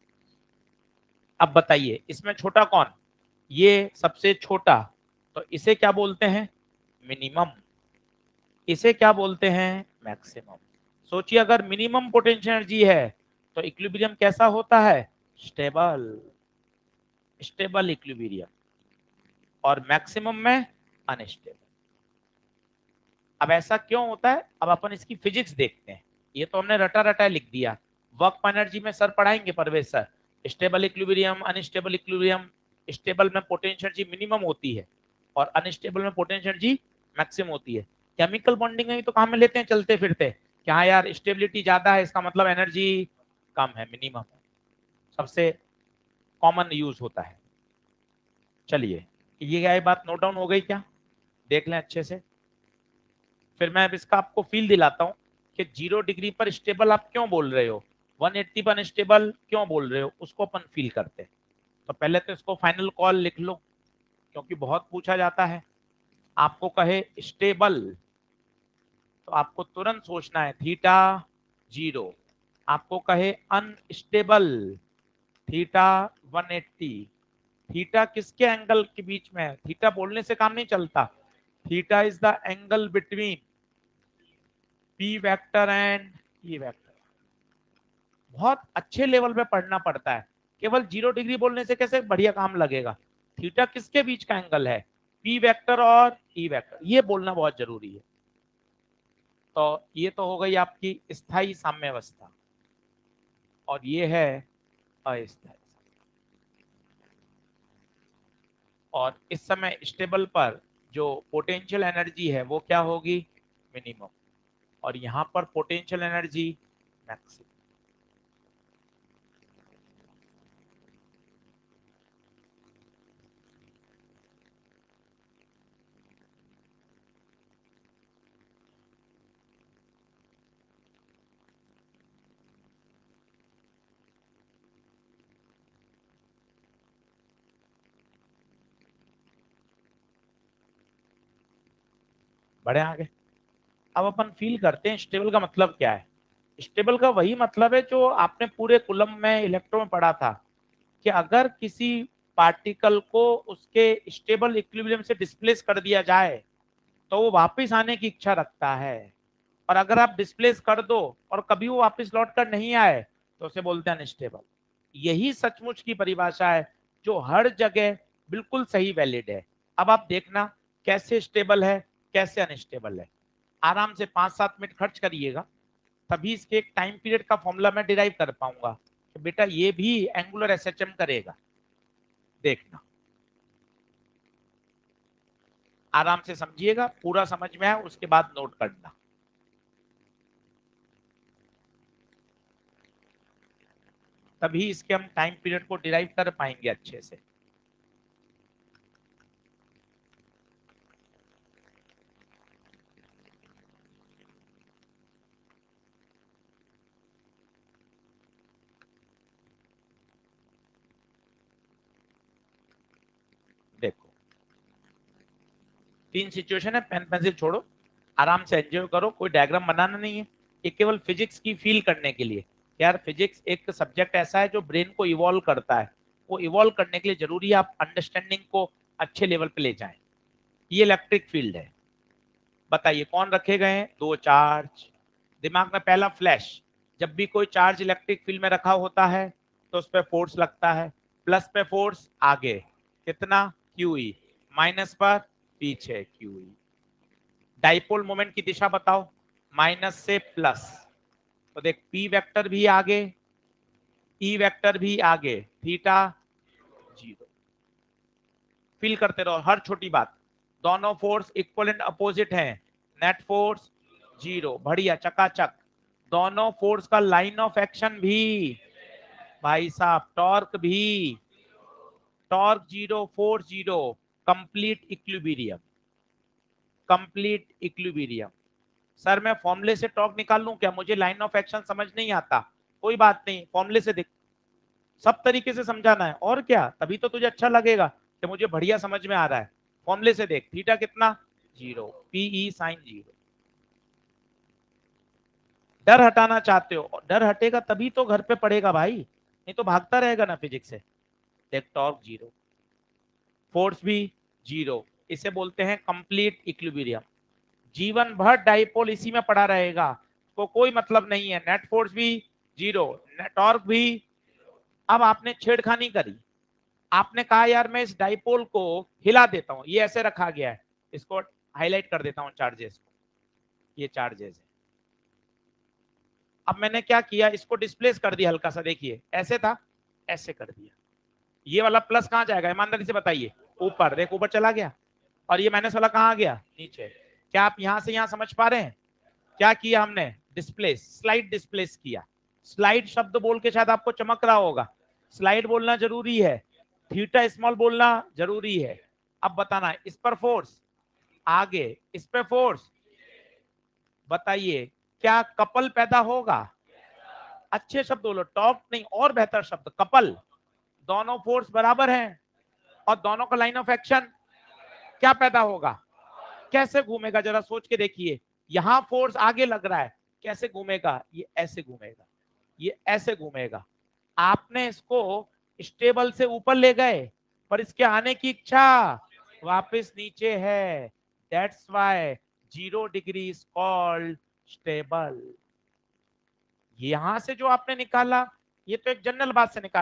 S1: अब बताइए इसमें छोटा कौन, ये सबसे छोटा, तो इसे क्या बोलते हैं, मिनिमम। इसे क्या बोलते हैं, मैक्सिमम। सोचिए अगर मिनिमम पोटेंशियल एनर्जी है तो इक्विलिब्रियम कैसा होता है, स्टेबल, स्टेबल इक्विलिब्रियम, और मैक्सिमम में अनस्टेबल। अब ऐसा क्यों होता है, अब अपन इसकी फिजिक्स देखते हैं। ये तो हमने रटा रटा लिख दिया, वर्क एनर्जी में सर पढ़ाएंगे Parvesh sir, stable equilibrium, unstable equilibrium. Stable में पोटेंशियल एनर्जी मिनिमम होती है और अनस्टेबल में पोटेंशियल एनर्जी मैक्सिमम होती है। केमिकल बॉन्डिंग में भी तो काम में लेते हैं चलते फिरते कि हाँ यार स्टेबिलिटी ज्यादा है इसका मतलब एनर्जी कम है, मिनिमम है, सबसे कॉमन यूज होता है। चलिए ये क्या बात नोट डाउन हो गई क्या, देख लें अच्छे से। फिर मैं अब इसका आपको फील दिलाता हूं कि जीरो डिग्री पर स्टेबल आप क्यों बोल रहे हो, वन एट्टी पर स्टेबल क्यों बोल रहे हो, उसको अपन फील करते हैं। तो पहले तो इसको फाइनल कॉल लिख लो, क्योंकि बहुत पूछा जाता है। आपको कहे स्टेबल तो आपको तुरंत सोचना है थीटा जीरो, आपको कहे unstable theta one eighty, theta किसके एंगल के बीच में है, थीटा बोलने से काम नहीं चलता, theta is the angle between P vector and E vector. बहुत अच्छे लेवल पे पढ़ना पड़ता है, केवल जीरो डिग्री बोलने से कैसे बढ़िया काम लगेगा। थीटा किसके बीच का एंगल है, पी वेक्टर और ई वेक्टर, ये बोलना बहुत जरूरी है। तो ये तो हो गई आपकी स्थायी साम्यावस्था और ये है अस्थायी। और इस समय स्टेबल पर जो पोटेंशियल एनर्जी है वो क्या होगी, मिनिमम, और यहां पर पोटेंशियल एनर्जी मैक्सिमम। बढ़े आगे। अब अपन फील करते हैं स्टेबल का मतलब क्या है। स्टेबल का वही मतलब है जो आपने पूरे कुलम में इलेक्ट्रो में पढ़ा था, कि अगर किसी पार्टिकल को उसके स्टेबल इक्विलिब्रियम से डिस्प्लेस कर दिया जाए तो वो वापस आने की इच्छा रखता है, और अगर आप डिस्प्लेस कर दो और कभी वो वापस लौट कर नहीं आए तो उसे बोलते हैं अनस्टेबल। यही सचमुच की परिभाषा है जो हर जगह बिल्कुल सही वैलिड है। अब आप देखना कैसे स्टेबल है कैसे अनस्टेबल है। आराम से पांच सात मिनट खर्च करिएगा, तभी इसके एक टाइम पीरियड का फॉर्मूला मैं डिराइव कर पाऊंगा कि बेटा ये भी एंगुलर एसएचएम करेगा। देखना आराम से समझिएगा, पूरा समझ में आए उसके बाद नोट करना। तभी इसके हम टाइम पीरियड को डिराइव कर पाएंगे अच्छे से। देखो तीन सिचुएशन है, पेन पेंसिल छोड़ो, आराम से एंजॉय करो, कोई डायग्राम बनाना नहीं है, ये केवल फिजिक्स की फील करने के लिए। यार फिजिक्स एक सब्जेक्ट ऐसा है जो ब्रेन को इवॉल्व करता है, वो इवॉल्व करने के लिए जरूरी है आप अंडरस्टैंडिंग को अच्छे लेवल पे ले जाएं। ये इलेक्ट्रिक फील्ड है, बताइए कौन रखे गए हैं, दो चार्ज। दिमाग में पहला फ्लैश, जब भी कोई चार्ज इलेक्ट्रिक फील्ड में रखा होता है तो उस पर फोर्स लगता है। प्लस पे फोर्स आगे कितना, क्यूई, माइनस पर पीछे क्यूई। डाइपोल मोमेंट की दिशा बताओ, माइनस से प्लस, तो देख पी वेक्टर भी आगे ई वेक्टर भी आगे, थीटा जीरो। फील करते रहो हर छोटी बात, दोनों फोर्स इक्वल एंड अपोजिट हैं, नेट फोर्स जीरो, बढ़िया चकाचक। दोनों फोर्स का लाइन ऑफ एक्शन भी, भाई साहब टॉर्क भी, torque zero force zero, complete equilibrium, complete equilibrium. Sir मैं फॉर्मूले से टॉर्क निकाल लूं क्या, मुझे लाइन ऑफ एक्शन समझ नहीं आता, कोई बात नहीं, फॉर्मूले से देख, सब तरीके से समझाना है और क्या, तभी तो तुझे अच्छा लगेगा कि मुझे बढ़िया समझ में आ रहा है। फॉर्मूले से देख, थीटा कितना, जीरो, पीई साइन जीरो। डर हटाना चाहते हो, डर हटेगा तभी तो घर पे पड़ेगा भाई, नहीं तो भागता रहेगा ना फिजिक्स से। देख टॉर्क जीरो, फोर्स भी जीरो, इसे बोलते हैं कंप्लीट इक्विलिब्रियम। जीवन भर डाइपोल इसी में पड़ा रहेगा, को कोई मतलब नहीं है, नेट फोर्स भी जीरो, टॉर्क भी। अब आपने छेड़खानी करी, आपने कहा यार मैं इस डाइपोल को हिला देता हूं, ये ऐसे रखा गया है, इसको हाईलाइट कर देता हूं चार्जेस को, ये चार्जेस है। अब मैंने क्या किया, इसको डिस्प्लेस कर दिया हल्का सा, देखिए ऐसे था ऐसे कर दिया, ये वाला प्लस कहां जाएगा ईमानदारी से बताइए, ऊपर, देख ऊपर चला गया, और ये माइनस वाला कहां गया, नीचे। क्या आप यहां से यहां समझ पा रहे हैं, क्या किया हमने, डिस्प्लेस, स्लाइड डिस्प्लेस किया। स्लाइड शब्द बोल के शायद आपको चमक रहा होगा, स्लाइड बोलना जरूरी है, थीटा स्मॉल बोलना जरूरी है। अब बताना इस पर फोर्स आगे, इस पे फोर्स, बताइए क्या कपल पैदा होगा, अच्छे शब्द बोलो, टॉर्क नहीं और बेहतर शब्द कपल। दोनों फोर्स बराबर हैं और दोनों का लाइन ऑफ एक्शन क्या पैदा होगा, कैसे घूमेगा जरा सोच के देखिए, यहां फोर्स आगे लग रहा है, कैसे घूमेगा, ये ऐसे घूमेगा, ये ऐसे घूमेगा। आपने इसको स्टेबल से ऊपर ले गए पर इसके आने की इच्छा वापस नीचे है, that's why zero degree is called stable. यहां से जो आपने निकाला ये तो एक जनरल बात से निकाला,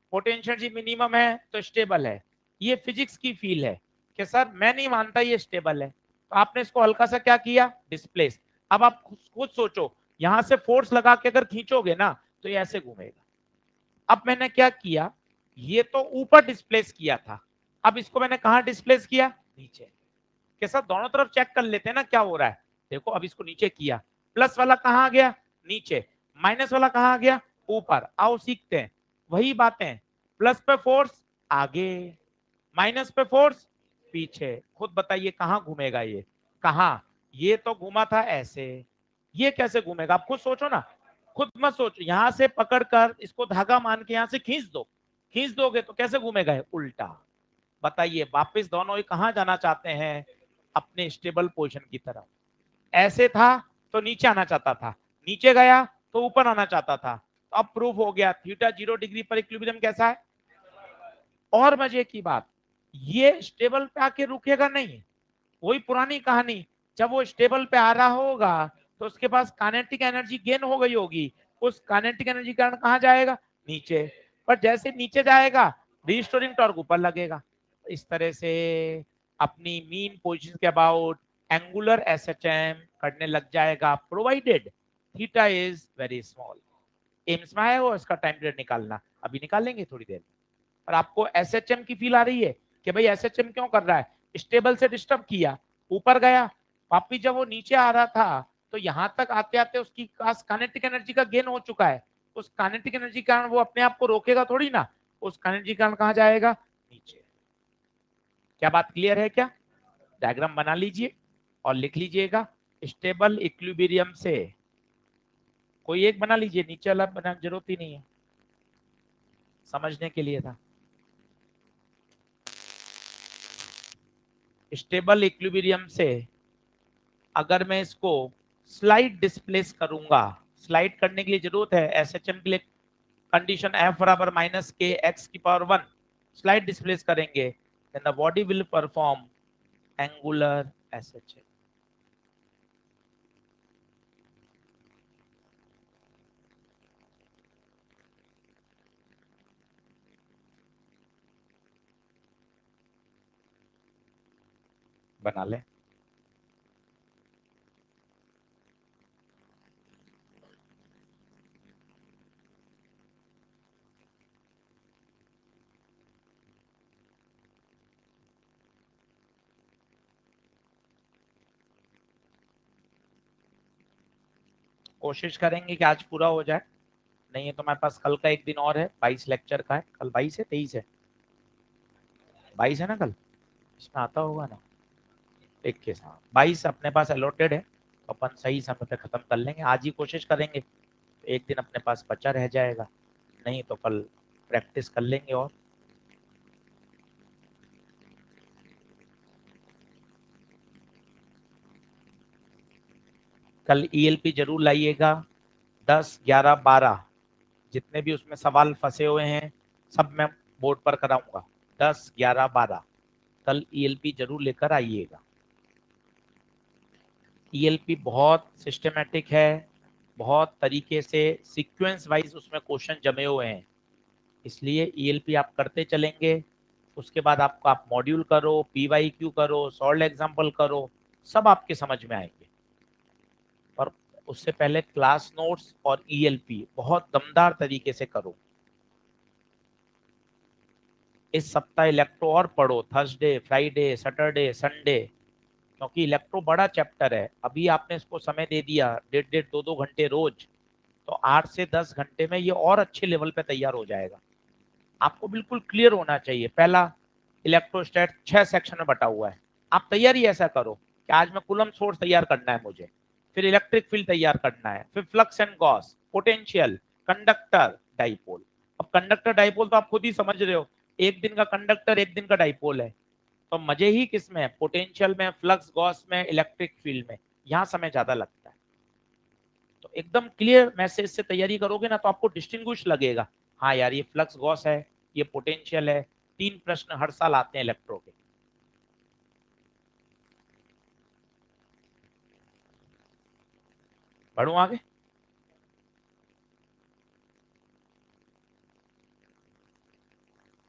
S1: पोटेंशियल एनर्जी मिनिमम है तो स्टेबल है। ये फिजिक्स की फील है कि सर मैं नहीं मानता ये स्टेबल है, तो आपने इसको हल्का सा क्या किया, डिस्प्लेस। अब आप खुद सोचो, यहां से फोर्स लगा के अगर खींचोगे ना तो ये ऐसे घूमेगा। अब मैंने क्या किया, ये तो ऊपर डिस्प्लेस किया था, अब इसको मैंने कहा डिस्प्लेस किया, नीचे। कैसा, दोनों तरफ चेक कर लेते हैं ना क्या हो रहा है। देखो अब इसको नीचे किया, प्लस वाला कहां गया, नीचे। माइनस वाला कहां गया, ऊपर। आओ सीखते हैं वही बातें। प्लस पे फोर्स आगे, माइनस पे फोर्स पीछे। खुद बताइए कहां घूमेगा ये, कहां। ये तो घूमा था ऐसे, ये कैसे घूमेगा, आप खुद सोचो ना। खुद मत सोचो, यहां से पकड़कर इसको धागा मान के यहां से खींच दो, खींच दोगे तो कैसे घूमेगा है, उल्टा। बताइए वापस दोनों ही कहां जाना चाहते हैं, अपने स्टेबल पोजीशन की तरफ। ऐसे था तो नीचे आना चाहता था, नीचे गया तो ऊपर आना चाहता था। तो अब प्रूफ हो गया, थीटा जीरो डिग्री पर इक्विलिब्रियम कैसा है। और मजे की बात, ये स्टेबल पे आके रुकेगा नहीं, वही पुरानी कहानी। जब वो स्टेबल पे आ रहा होगा तो उसके पास काइनेटिक एनर्जी गेन हो गई होगी, उस काइनेटिक एनर्जी कारण कहां जाएगा, नीचे। पर जैसे नीचे जाएगा रिस्टोरिंग टॉर्क ऊपर लगेगा। इस तरह से अपनी मीन पोजीशन के अबाउट एंगुलर एसएचएम करने लग जाएगा, provided theta is very small. AIIMS में आया हो इसका टाइम पीरियड निकालना, अभी निकालेंगे थोड़ी देर। और आपको एसएचएम की फील आ रही है कि भाई एसएचएम क्यों कर रहा है, स्टेबल से डिस्टर्ब किया, ऊपर गया, वापिस जब वो नीचे आ रहा था तो यहां तक आते आते उसकी पास काइनेटिक एनर्जी का गेन हो चुका है। उस काइनेटिक एनर्जी के कारण वो अपने आप को रोकेगा थोड़ी ना, उस काइनेटिक के कारण कहां जाएगा, नीचे। क्या बात क्लियर है क्या। डायग्राम बना लीजिए और लिख लीजिएगा, स्टेबल इक्विलिब्रियम से कोई एक बना लीजिए, नीचे वाला बनाने जरूरत ही नहीं है, समझने के लिए था। स्टेबल इक्विलिब्रियम से अगर मैं इसको स्लाइड डिस्प्लेस करूंगा, स्लाइड करने के लिए जरूरत है एसएचएम के लिए कंडीशन एफ बराबर माइनस के एक्स की पावर वन, स्लाइड डिस्प्लेस करेंगे then the body will perform angular SHM. बना ले। कोशिश करेंगे कि आज पूरा हो जाए, नहीं है तो हमारे पास कल का एक दिन और है, बाईस लेक्चर का है। कल बाईस है तेईस है, बाईस है ना कल, इसमें आता होगा ना इक्कीस, हाँ बाईस अपने पास अलॉटेड है, तो अपन सही समय पे खत्म कर लेंगे। आज ही कोशिश करेंगे, एक दिन अपने पास बचा रह जाएगा, नहीं तो कल प्रैक्टिस कर लेंगे। और कल ईएलपी जरूर लाइएगा, दस ग्यारह बारह जितने भी उसमें सवाल फंसे हुए हैं सब मैं बोर्ड पर कराऊंगा। दस ग्यारह बारह कल ईएलपी जरूर लेकर आइएगा। ईएलपी बहुत सिस्टमेटिक है, बहुत तरीके से सीक्वेंस वाइज उसमें क्वेश्चन जमे हुए हैं, इसलिए ईएलपी आप करते चलेंगे। उसके बाद आपको आप मॉड्यूल करो, पीवाईक्यू करो, सॉल्व एग्जांपल करो, सब आपके समझ में आएंगे। और उससे पहले क्लास नोट्स और ईएलपी बहुत दमदार तरीके से करो। इस सप्ताह इलेक्ट्रो और पढ़ो, थर्सडे फ्राइडे सैटरडे संडे, क्योंकि इलेक्ट्रो बड़ा चैप्टर है। अभी आपने इसको समय दे दिया डेढ़ डेढ़ दो दो घंटे रोज, तो आठ से दस घंटे में ये और अच्छे लेवल पे तैयार हो जाएगा। आपको बिल्कुल क्लियर होना चाहिए। पहला इलेक्ट्रोस्टैट छह सेक्शन में बटा हुआ है, आप तैयारी ऐसा करो कि आज मैं कूलम सोर्स तैयार करना है मुझे, फिर इलेक्ट्रिक फील्ड तैयार करना है, फिर flux and Gauss, potential, conductor, dipole. अब कंडक्टर डाइपोल तो आप खुद ही समझ रहे हो, एक दिन का कंडक्टर एक दिन का डाइपोल है। तो मजे ही किसमें है, पोटेंशियल में, फ्लक्स गॉस में, इलेक्ट्रिक फील्ड में, यहाँ समय ज्यादा लगता है। तो एकदम क्लियर मैसेज से तैयारी करोगे ना तो आपको डिस्टिंग्विश लगेगा, हाँ यार ये फ्लक्स गॉस है, ये पोटेंशियल है। तीन प्रश्न हर साल आते हैं इलेक्ट्रो के। बढ़ू आगे।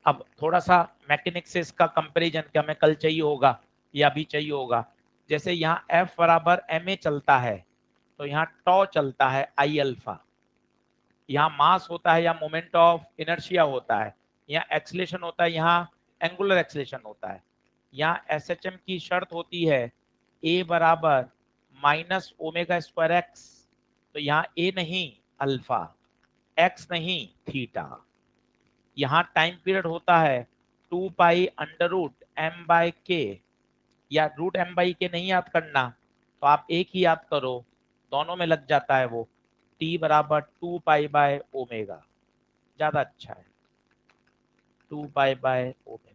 S1: अब थोड़ा सा मैकेनिक्स से इसका कंपैरिजन क्या हमें कल चाहिए होगा या अभी चाहिए होगा। जैसे यहाँ F बराबर एम ए चलता है तो यहाँ टॉ चलता है आई अल्फा। यहाँ मास होता है या मोमेंट ऑफ इनर्शिया होता है, यहाँ एक्सीलरेशन होता है, यहाँ एंगुलर एक्सीलरेशन होता है। यहाँ एस एच एम की शर्त होती है ए बराबर माइनस ओमेगा स्क्वायर एक्स, तो यहाँ ए नहीं अल्फा, एक्स नहीं थीटा। यहाँ टाइम पीरियड होता है two pi under root M by K, या रूट एम बाई के नहीं याद करना तो आप एक ही याद करो, दोनों में लग जाता है वो, टी बराबर टू पाई बाय ओमेगा, ज्यादा अच्छा है, टू पाई बाय ओमेगा।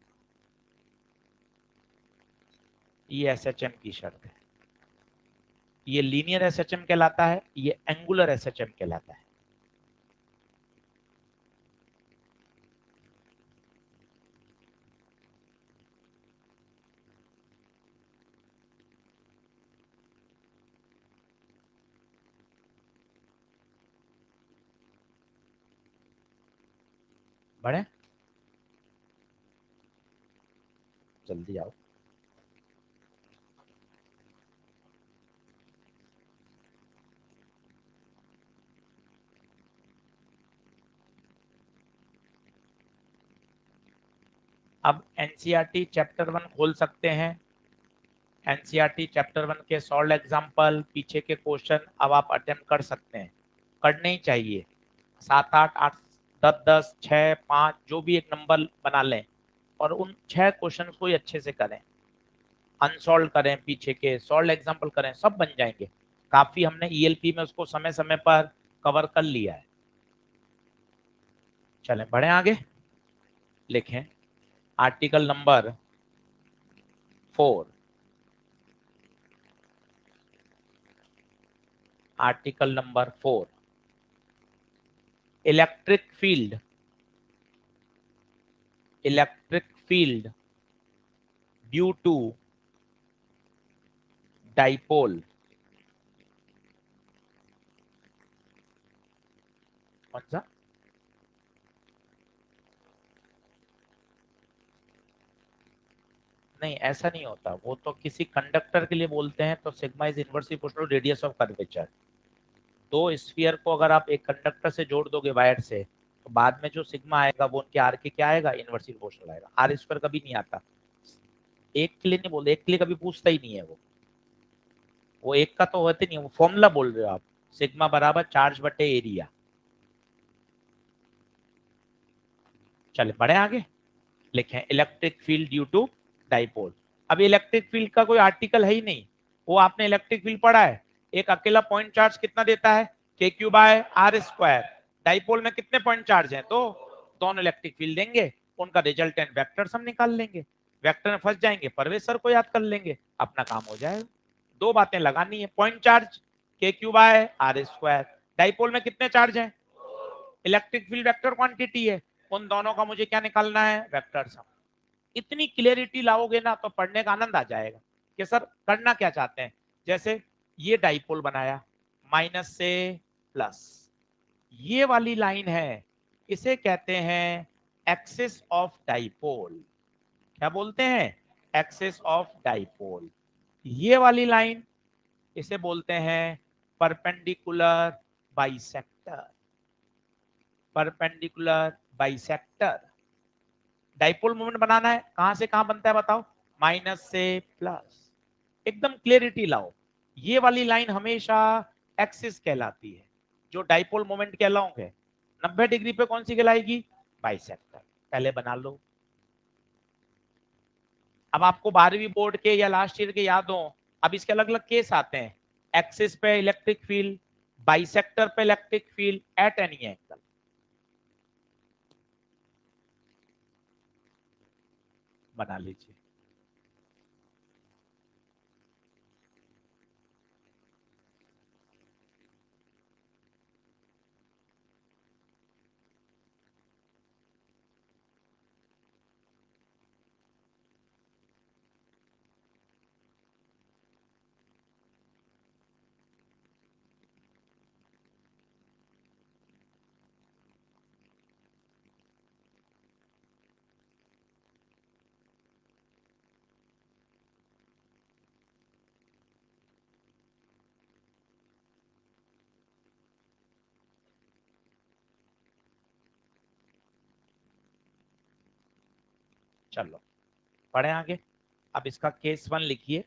S1: ये एस एच एम की शर्त है, ये लीनियर एस एच एम कहलाता है, ये एंगुलर एस एच एम कहलाता है। बढ़े, जल्दी आओ। अब एनसीईआरटी चैप्टर वन खोल सकते हैं। एनसीईआरटी चैप्टर वन के सॉल्व एग्जाम्पल, पीछे के क्वेश्चन अब आप अटेम्प्ट कर सकते हैं, करने ही चाहिए। सात आठ आठ दस दस छः पाँच जो भी एक नंबर बना लें और उन छह क्वेश्चन को ही अच्छे से करें, अनसॉल्व करें, पीछे के सॉल्व एग्जाम्पल करें, सब बन जाएंगे। काफी हमने ईएलपी में उसको समय समय पर कवर कर लिया है। चलें बढ़े आगे, लिखें article number four. Article number four, electric field, electric field due to dipole. कौन सा? नहीं ऐसा नहीं होता, वो तो किसी कंडक्टर के लिए बोलते हैं, तो sigma is inversely proportional to radius of curvature. दो स्फीयर को अगर आप एक कंडक्टर से जोड़ दोगे वायर से, तो बाद में जो सिग्मा आएगा वो उनके आर के क्या आएगा, इनवर्सली प्रोपोर्शनल आएगा। आर स्क्वायर कभी नहीं आता, एक के लिए नहीं बोलते, एक के लिए कभी पूछता ही नहीं है वो वो एक का तो होते नहीं, वो फॉर्मूला बोल रहे हो आप, सिग्मा बराबर चार्ज बटे एरिया। चले बढ़े आगे, लिखें electric field due to dipole. अब इलेक्ट्रिक फील्ड का कोई आर्टिकल है ही नहीं, वो आपने इलेक्ट्रिक फील्ड पढ़ा है, एक अकेला पॉइंट चार्ज कितना देता है, के Q by are square. Dipole में कितने पॉइंट चार्ज हैं, तो दोनों इलेक्ट्रिक फील्ड देंगे, उनका रिजल्टेंट वेक्टर हम निकाल लेंगे, वेक्टर में फंस जाएंगे, परवेश सर को याद कर लेंगे, अपना काम हो जाएगा। दो बातें लगानी है, point charge K Q by are square, dipole में कितने चार्ज हैं, इलेक्ट्रिक फील्ड वेक्टर क्वांटिटी है, उन दोनों का मुझे क्या निकालना है, वेक्टर सम। इतनी क्लियरिटी लाओगे ना तो पढ़ने का आनंद आ जाएगा कि सर करना क्या चाहते हैं। जैसे ये डाइपोल बनाया माइनस से प्लस, ये वाली लाइन है, इसे कहते हैं एक्सिस ऑफ डाइपोल। क्या बोलते हैं, एक्सिस ऑफ डाइपोल। ये वाली लाइन इसे बोलते हैं perpendicular bisector, perpendicular bisector. Dipole moment बनाना है, कहां से कहां बनता है बताओ, माइनस से प्लस, एकदम क्लियरिटी लाओ। ये वाली लाइन हमेशा एक्सिस कहलाती है, जो डाइपोल मोमेंट कहलाओगे। नब्बे डिग्री पे कौन सी कहलाएगी, बाइसेक्टर, पहले बना लो। अब आपको बारहवीं बोर्ड के या लास्ट ईयर के याद हो, अब इसके अलग अलग केस आते हैं, एक्सिस पे इलेक्ट्रिक फील्ड, बाइसेक्टर पे electric field at any angle. बना लीजिए। चलो पढ़े आगे। अब इसका केस वन लिखिए,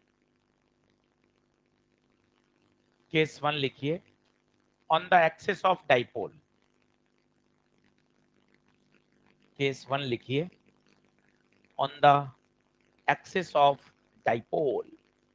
S1: केस वन लिखिए, on the axis of dipole. Case one लिखिए, on the axis of dipole.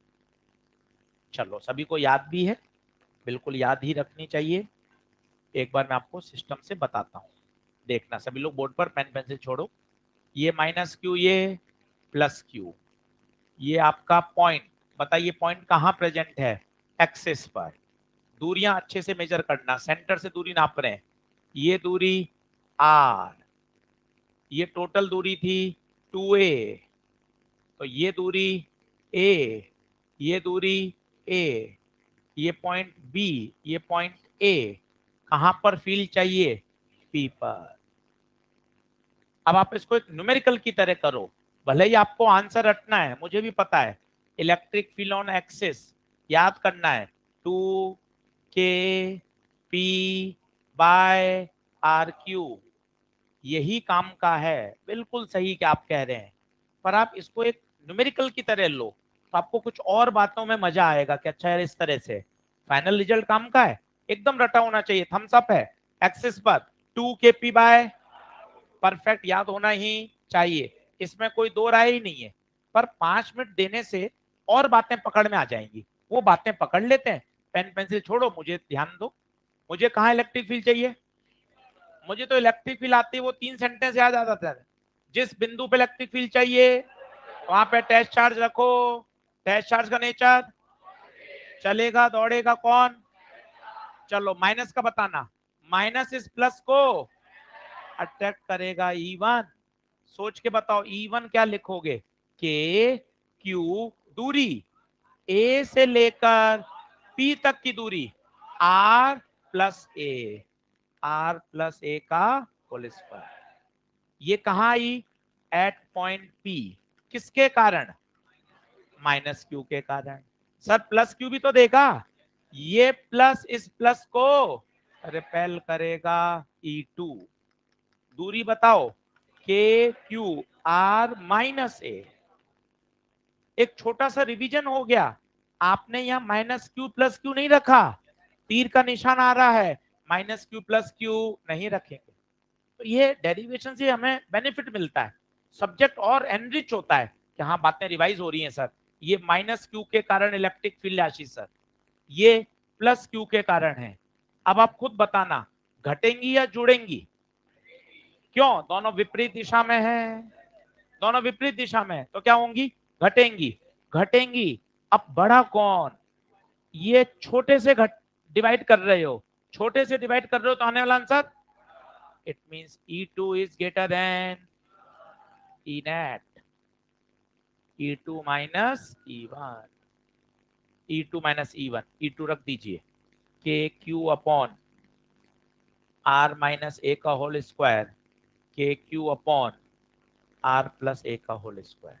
S1: चलो सभी को याद भी है, बिल्कुल याद ही रखनी चाहिए। एक बार मैं आपको सिस्टम से बताता हूँ, देखना सभी लोग बोर्ड पर पेन पेंसिल छोड़ो। ये माइनस क्यू, ये प्लस क्यू, ये आपका पॉइंट, बताइए पॉइंट कहाँ प्रेजेंट है, एक्सिस पर। दूरियां अच्छे से मेजर करना, सेंटर से दूरी नाप रहे हैं। ये दूरी आर, ये टोटल दूरी थी टू ए, तो ये दूरी ए, ये दूरी ए, ये पॉइंट बी, ये पॉइंट ए, कहां पर फील्ड चाहिए, पी पर। अब आप इसको एक न्यूमेरिकल की तरह करो, भले ही आपको आंसर रटना है, मुझे भी पता है। इलेक्ट्रिक फील्ड ऑन एक्सिस याद करना है, to K P bye are Q, यही काम का है। बिल्कुल सही क्या आप कह रहे हैं, पर आप इसको एक न्यूमेरिकल की तरह लो तो आपको कुछ और बातों में मजा आएगा कि अच्छा यार इस तरह से फाइनल रिजल्ट काम का है। एकदम रटा होना चाहिए, थम्स अप है। एक्सिस पर two K P by, perfect याद होना ही चाहिए, इसमें कोई दो राय ही नहीं है। पर पांच मिनट देने से और बातें पकड़ में आ जाएंगी, वो बातें पकड़ लेते हैं। पेन पेंसिल छोड़ो, मुझे ध्यान दो। मुझे कहाँ इलेक्ट्रिक फील्ड चाहिए, मुझे तो इलेक्ट्रिक फील्ड आती है वो तीन सेंटेंस याद आ जाता है। जिस बिंदु पे इलेक्ट्रिक फील्ड चाहिए वहां पे टेस्ट चार्ज रखो। टेस्ट चार्ज का नेचर, चलेगा दौड़ेगा कौन। चलो माइनस का बताना, माइनस इस प्लस को अट्रैक्ट करेगा ई वन। सोच के बताओ ई वन क्या लिखोगे, के क्यू दूरी, ए से लेकर पी तक की दूरी, R plus A, are plus A का होल स्क्वायर। ये कहां आई, एट पॉइंट पी, किसके कारण, माइनस क्यू के कारण। सर प्लस क्यू भी तो देगा, ये प्लस इस प्लस को रिपेल करेगा ई टू। दूरी बताओ, के क्यू आर माइनस ए। एक छोटा सा रिवीजन हो गया, आपने यहां माइनस क्यू प्लस क्यू नहीं रखा, तीर का निशान आ रहा है, माइनस क्यू प्लस क्यू नहीं रखेंगे। तो ये डेरिवेशन से हमें बेनिफिट मिलता है, सब्जेक्ट और एनरिच होता है कि हाँ बातें रिवाइज हो रही हैं सर। ये माइनस क्यू के कारण इलेक्ट्रिक फील्ड आशीष सर, ये प्लस क्यू के कारण है। अब आप खुद बताना, घटेंगी या जुड़ेंगी, क्यों, दोनों विपरीत दिशा में है, दोनों विपरीत दिशा में है, तो क्या होंगी, घटेंगी। घटेंगी, अब बड़ा कौन, ये छोटे से घट डिवाइड कर रहे हो, छोटे से डिवाइड कर रहे हो तो आने वाला answer, it means E two is greater than E net, E two minus E one, E two minus E one, E two रख दीजिए, K Q upon R minus A का whole square, K Q upon R plus A का whole square.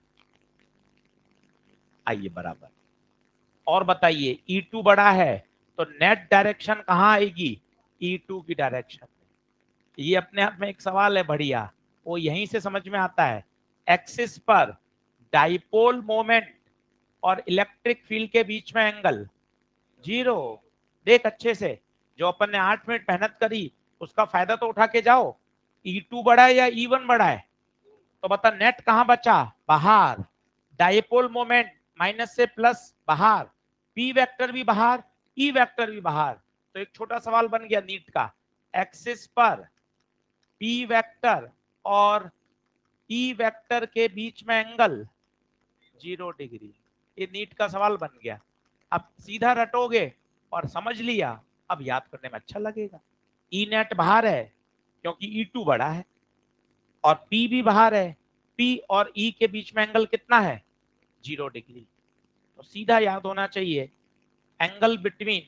S1: आइए बराबर, और बताइए E to बड़ा है तो नेट डायरेक्शन कहां आएगी, E टू की डायरेक्शन। ये अपने आप में एक सवाल है बढ़िया, वो यहीं से समझ में आता है। एक्सिस पर डाइपोल मोमेंट और इलेक्ट्रिक फील्ड के बीच में एंगल जीरो। देख अच्छे से, जो अपन ने आठ मिनट मेहनत करी उसका फायदा तो उठा के जाओ। ई टू बड़ा है या ई वन बड़ा है, तो बता नेट कहां बचा, बाहर। डाइपोल मोमेंट माइनस से प्लस बाहर, पी वेक्टर भी बाहर, ई वेक्टर भी बाहर। तो एक छोटा सवाल बन गया नीट का, एक्सिस पर पी वेक्टर और ई वेक्टर के बीच में एंगल जीरो डिग्री। ये नीट का सवाल बन गया। अब सीधा रटोगे और समझ लिया, अब याद करने में अच्छा लगेगा। ई नेट बाहर है क्योंकि ई टू बड़ा है, और पी भी बाहर है, पी और ई के बीच में एंगल कितना है, जीरो डिग्री। तो सीधा याद होना चाहिए, angle between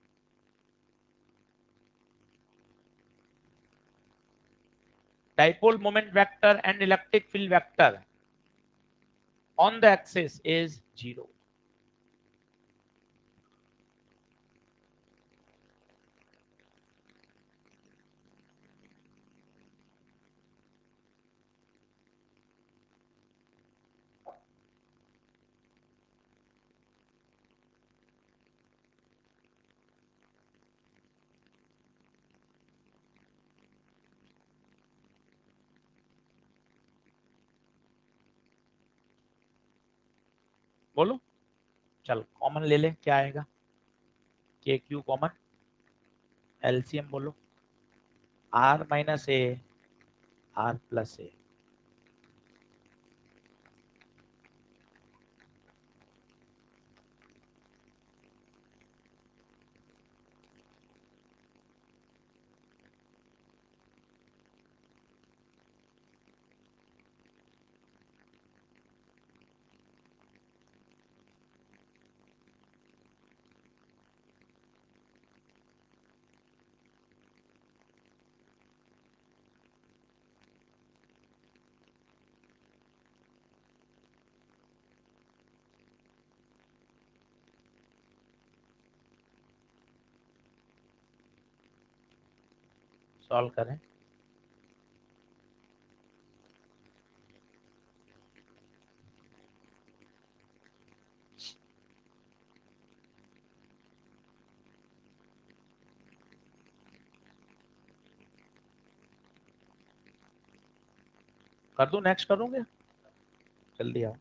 S1: dipole moment vector and electric field vector on the axis is zero. चल कॉमन ले ले, क्या आएगा, के क्यू कॉमन, एलसीएम बोलो, R minus A, are plus A, solve करें। कर दूं, नेक्स्ट करूंगे, जल्दी आओ।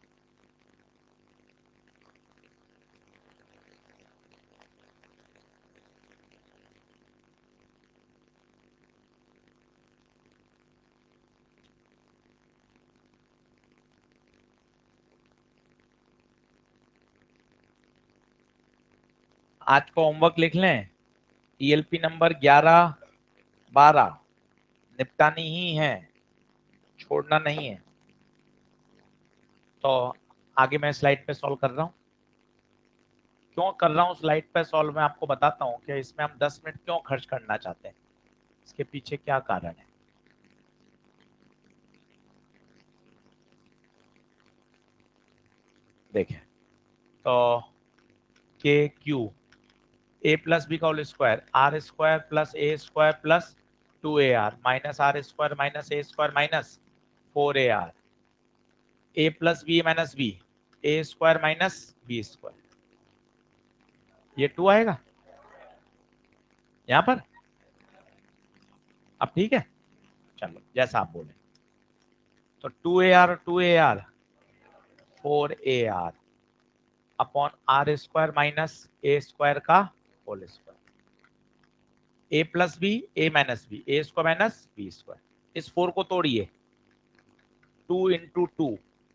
S1: आज को होमवर्क लिख लें, ईएलपी नंबर ग्यारह बारह निपटानी ही है, छोड़ना नहीं है। तो आगे मैं स्लाइड पे सॉल्व कर रहा हूं। क्यों कर रहा हूं स्लाइड पे सॉल्व, मैं आपको बताता हूं कि इसमें हम दस मिनट क्यों खर्च करना चाहते हैं, इसके पीछे क्या कारण है। देखें तो K Q A plus B का whole square, R square plus A square plus two A are minus R square minus A square minus four A R, A plus B minus B, A square minus B square, ये two आएगा यहां पर। अब ठीक है, चलो जैसा आप बोले। तो two A R two A R four A R upon R square minus A square का whole square, A plus B A minus B, A square minus B square. इस फोर को तोड़िए, two into two,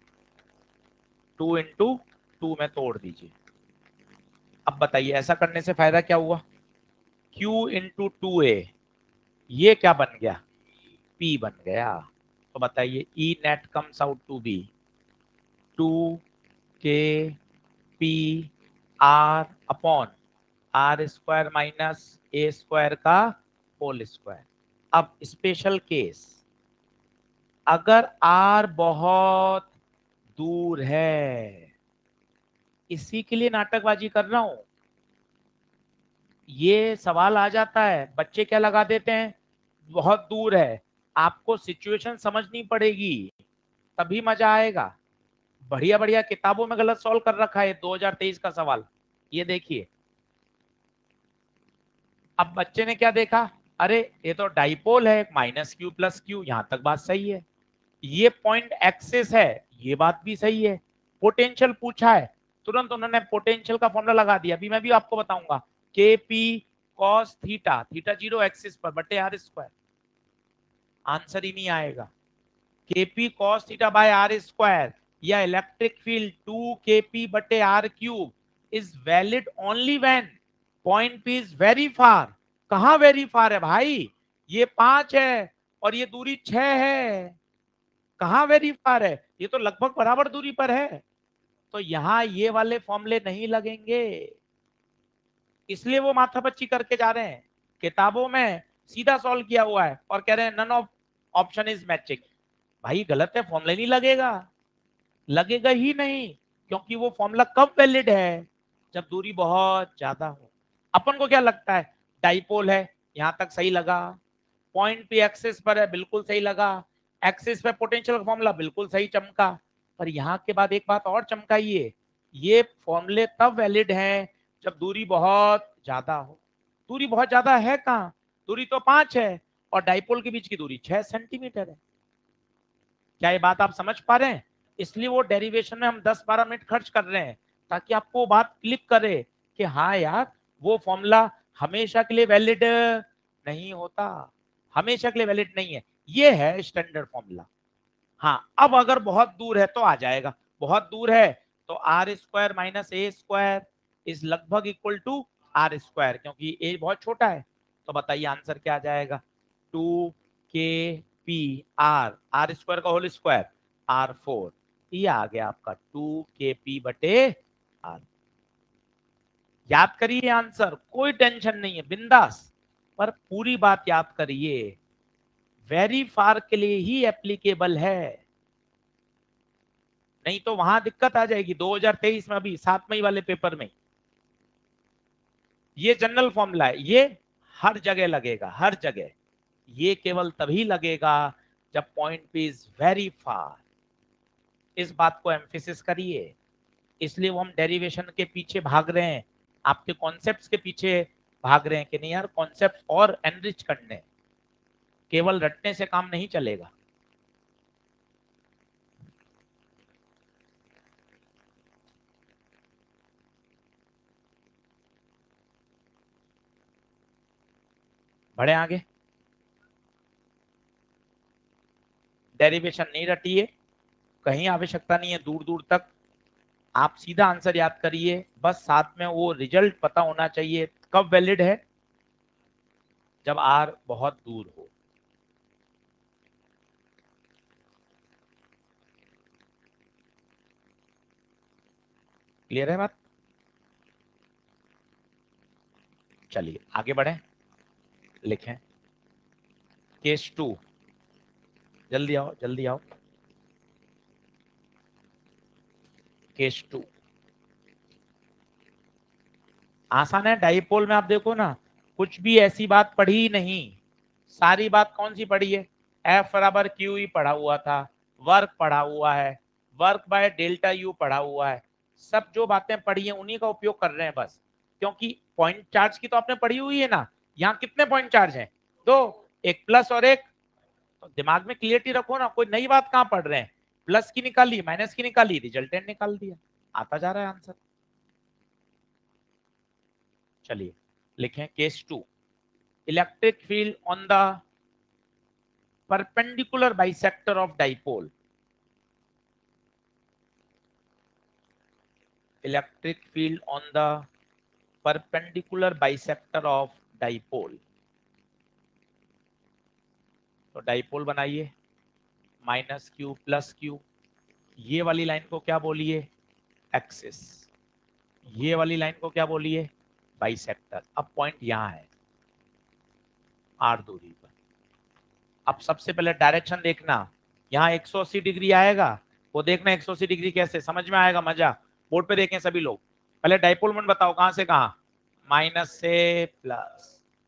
S1: two into two में तोड़ दीजिए। अब बताइए ऐसा करने से फायदा क्या हुआ, Q इंटू टू ए, ये क्या बन गया, P बन गया। तो बताइए E net comes out to be two K P R upon R square minus A square का होल स्क्वायर। अब स्पेशल केस, अगर R बहुत दूर है, इसी के लिए नाटकबाजी कर रहा हूं। ये सवाल आ जाता है, बच्चे क्या लगा देते हैं, बहुत दूर है। आपको सिचुएशन समझनी पड़ेगी, तभी मजा आएगा। बढ़िया बढ़िया किताबों में गलत सॉल्व कर रखा है दो हज़ार तेईस का सवाल, ये देखिए। अब बच्चे ने क्या देखा, अरे ये तो डाइपोल है, माइनस क्यू प्लस क्यू, यहां तक बात सही है। ये पॉइंट एक्सिस है, ये बात भी सही है। पोटेंशियल पूछा है, तुरंत उन्होंने पोटेंशियल का फॉर्मूला लगा दिया। अभी मैं भी आपको बताऊंगा, K P cos theta, theta zero axis पर बटे आर स्क्वायर, आंसर ही नहीं आएगा। KP cos theta by are square या इलेक्ट्रिक फील्ड टू केपी बटे R cube is valid only when point P is very far. कहां very फार है भाई, ये पांच है और ये दूरी छह है, कहां वेरी फार है, ये तो लगभग बराबर दूरी पर है। तो यहां ये वाले फॉर्मूले नहीं लगेंगे, इसलिए वो माथापच्ची करके जा रहे हैं। किताबों में सीधा सॉल्व किया हुआ है और कह रहे हैं none of option is matching. भाई गलत है, फॉर्मूला नहीं लगेगा, लगेगा ही नहीं, क्योंकि वो फॉर्मूला कब वैलिड है, जब दूरी बहुत ज्यादा हो। अपन को क्या लगता है, डाइपोल है, यहां तक सही लगा, पॉइंट पे एक्सिस पर है, बिल्कुल सही लगा, एक्सिस पे पोटेंशियल का फॉर्मूला बिल्कुल सही चमका। पर यहां के बाद एक बात और चमकाइए, ये फॉर्मूले तब वैलिड हैं जब दूरी बहुत ज्यादा हो। दूरी बहुत ज्यादा है कहां, दूरी तो पांच है और डाइपोल के बीच की दूरी छह सेंटीमीटर है। क्या ये बात आप समझ पा रहे हैं, इसलिए वो डेरिवेशन में हम दस बारह मिनट खर्च कर रहे हैं, ताकि आपको वो बात क्लिक करे कि हाँ यार वो फॉर्मूला हमेशा के लिए वैलिड नहीं होता, हमेशा के लिए वैलिड नहीं है, ये है स्टैंडर्ड फॉर्मूला। हाँ, अब अगर बहुत दूर है तो आ जाएगा, बहुत दूर है तो R square minus A square is लगभग इक्वल टू आर स्क्वायर, क्योंकि ए बहुत छोटा है। तो बताइए आंसर क्या आ जाएगा, two K P R, R square का होल स्क्वायर आर फोर, ये आ गया आपका टू के पी बटे आर। याद करिए आंसर, कोई टेंशन नहीं है, बिंदास, पर पूरी बात याद करिए, वेरी फार के लिए ही एप्लीकेबल है, नहीं तो वहां दिक्कत आ जाएगी दो हज़ार तेईस में, अभी सात मई वाले पेपर में। ये जनरल फॉर्मूला है, ये हर जगह लगेगा, हर जगह, ये केवल तभी लगेगा जब point P is very far. इस बात को एम्फेसिस करिए, इसलिए वो हम डेरिवेशन के पीछे भाग रहे हैं, आपके कॉन्सेप्ट्स के पीछे भाग रहे हैं कि नहीं यार कॉन्सेप्ट्स और एनरिच करने, केवल रटने से काम नहीं चलेगा। बढ़े आगे, डेरिवेशन नहीं रटिए, कहीं आवश्यकता नहीं है दूर दूर तक, आप सीधा आंसर याद करिए, बस साथ में वो रिजल्ट पता होना चाहिए कब वैलिड है, जब आर बहुत दूर हो। क्लियर है बात? चलिए आगे बढ़े, लिखें केस टू, जल्दी आओ जल्दी आओ, केस टू आसान है। डाइपोल में आप देखो ना, कुछ भी ऐसी बात पढ़ी ही नहीं, सारी बात कौन सी पढ़ी है, एफ बराबर क्यू ही पढ़ा हुआ था, वर्क पढ़ा हुआ है, वर्क बाय डेल्टा यू पढ़ा हुआ है, सब जो बातें पढ़ी है उन्हीं का उपयोग कर रहे हैं बस, क्योंकि पॉइंट चार्ज की तो आपने पढ़ी हुई है ना, यहाँ कितने पॉइंट चार्ज हैं, दो, एक प्लस और एक, तो दिमाग में क्लियरिटी रखो ना, कोई नई बात कहाँ पढ़ रहे हैं, प्लस की निकाली माइनस की निकाली रिजल्टेंट निकाल दिया, आता जा रहा है आंसर। चलिए लिखें case two, electric field on the perpendicular bisector of dipole, electric field on the perpendicular bisector of dipole. तो डाइपोल बनाइए, माइनस क्यू प्लस क्यू, ये वाली लाइन को क्या बोलिए, एक्सिस, ये वाली लाइन को क्या बोलिए, बाइसेक्टर। अब पॉइंट यहां है आर दूरी पर। अब सबसे पहले डायरेक्शन देखना, यहाँ एक सौ अस्सी डिग्री आएगा, वो देखना एक सौ अस्सी डिग्री कैसे, समझ में आएगा मजा, बोर्ड पे देखें सभी लोग। पहले डाइपोल मोमेंट बताओ कहां से कहां, माइनस से प्लस,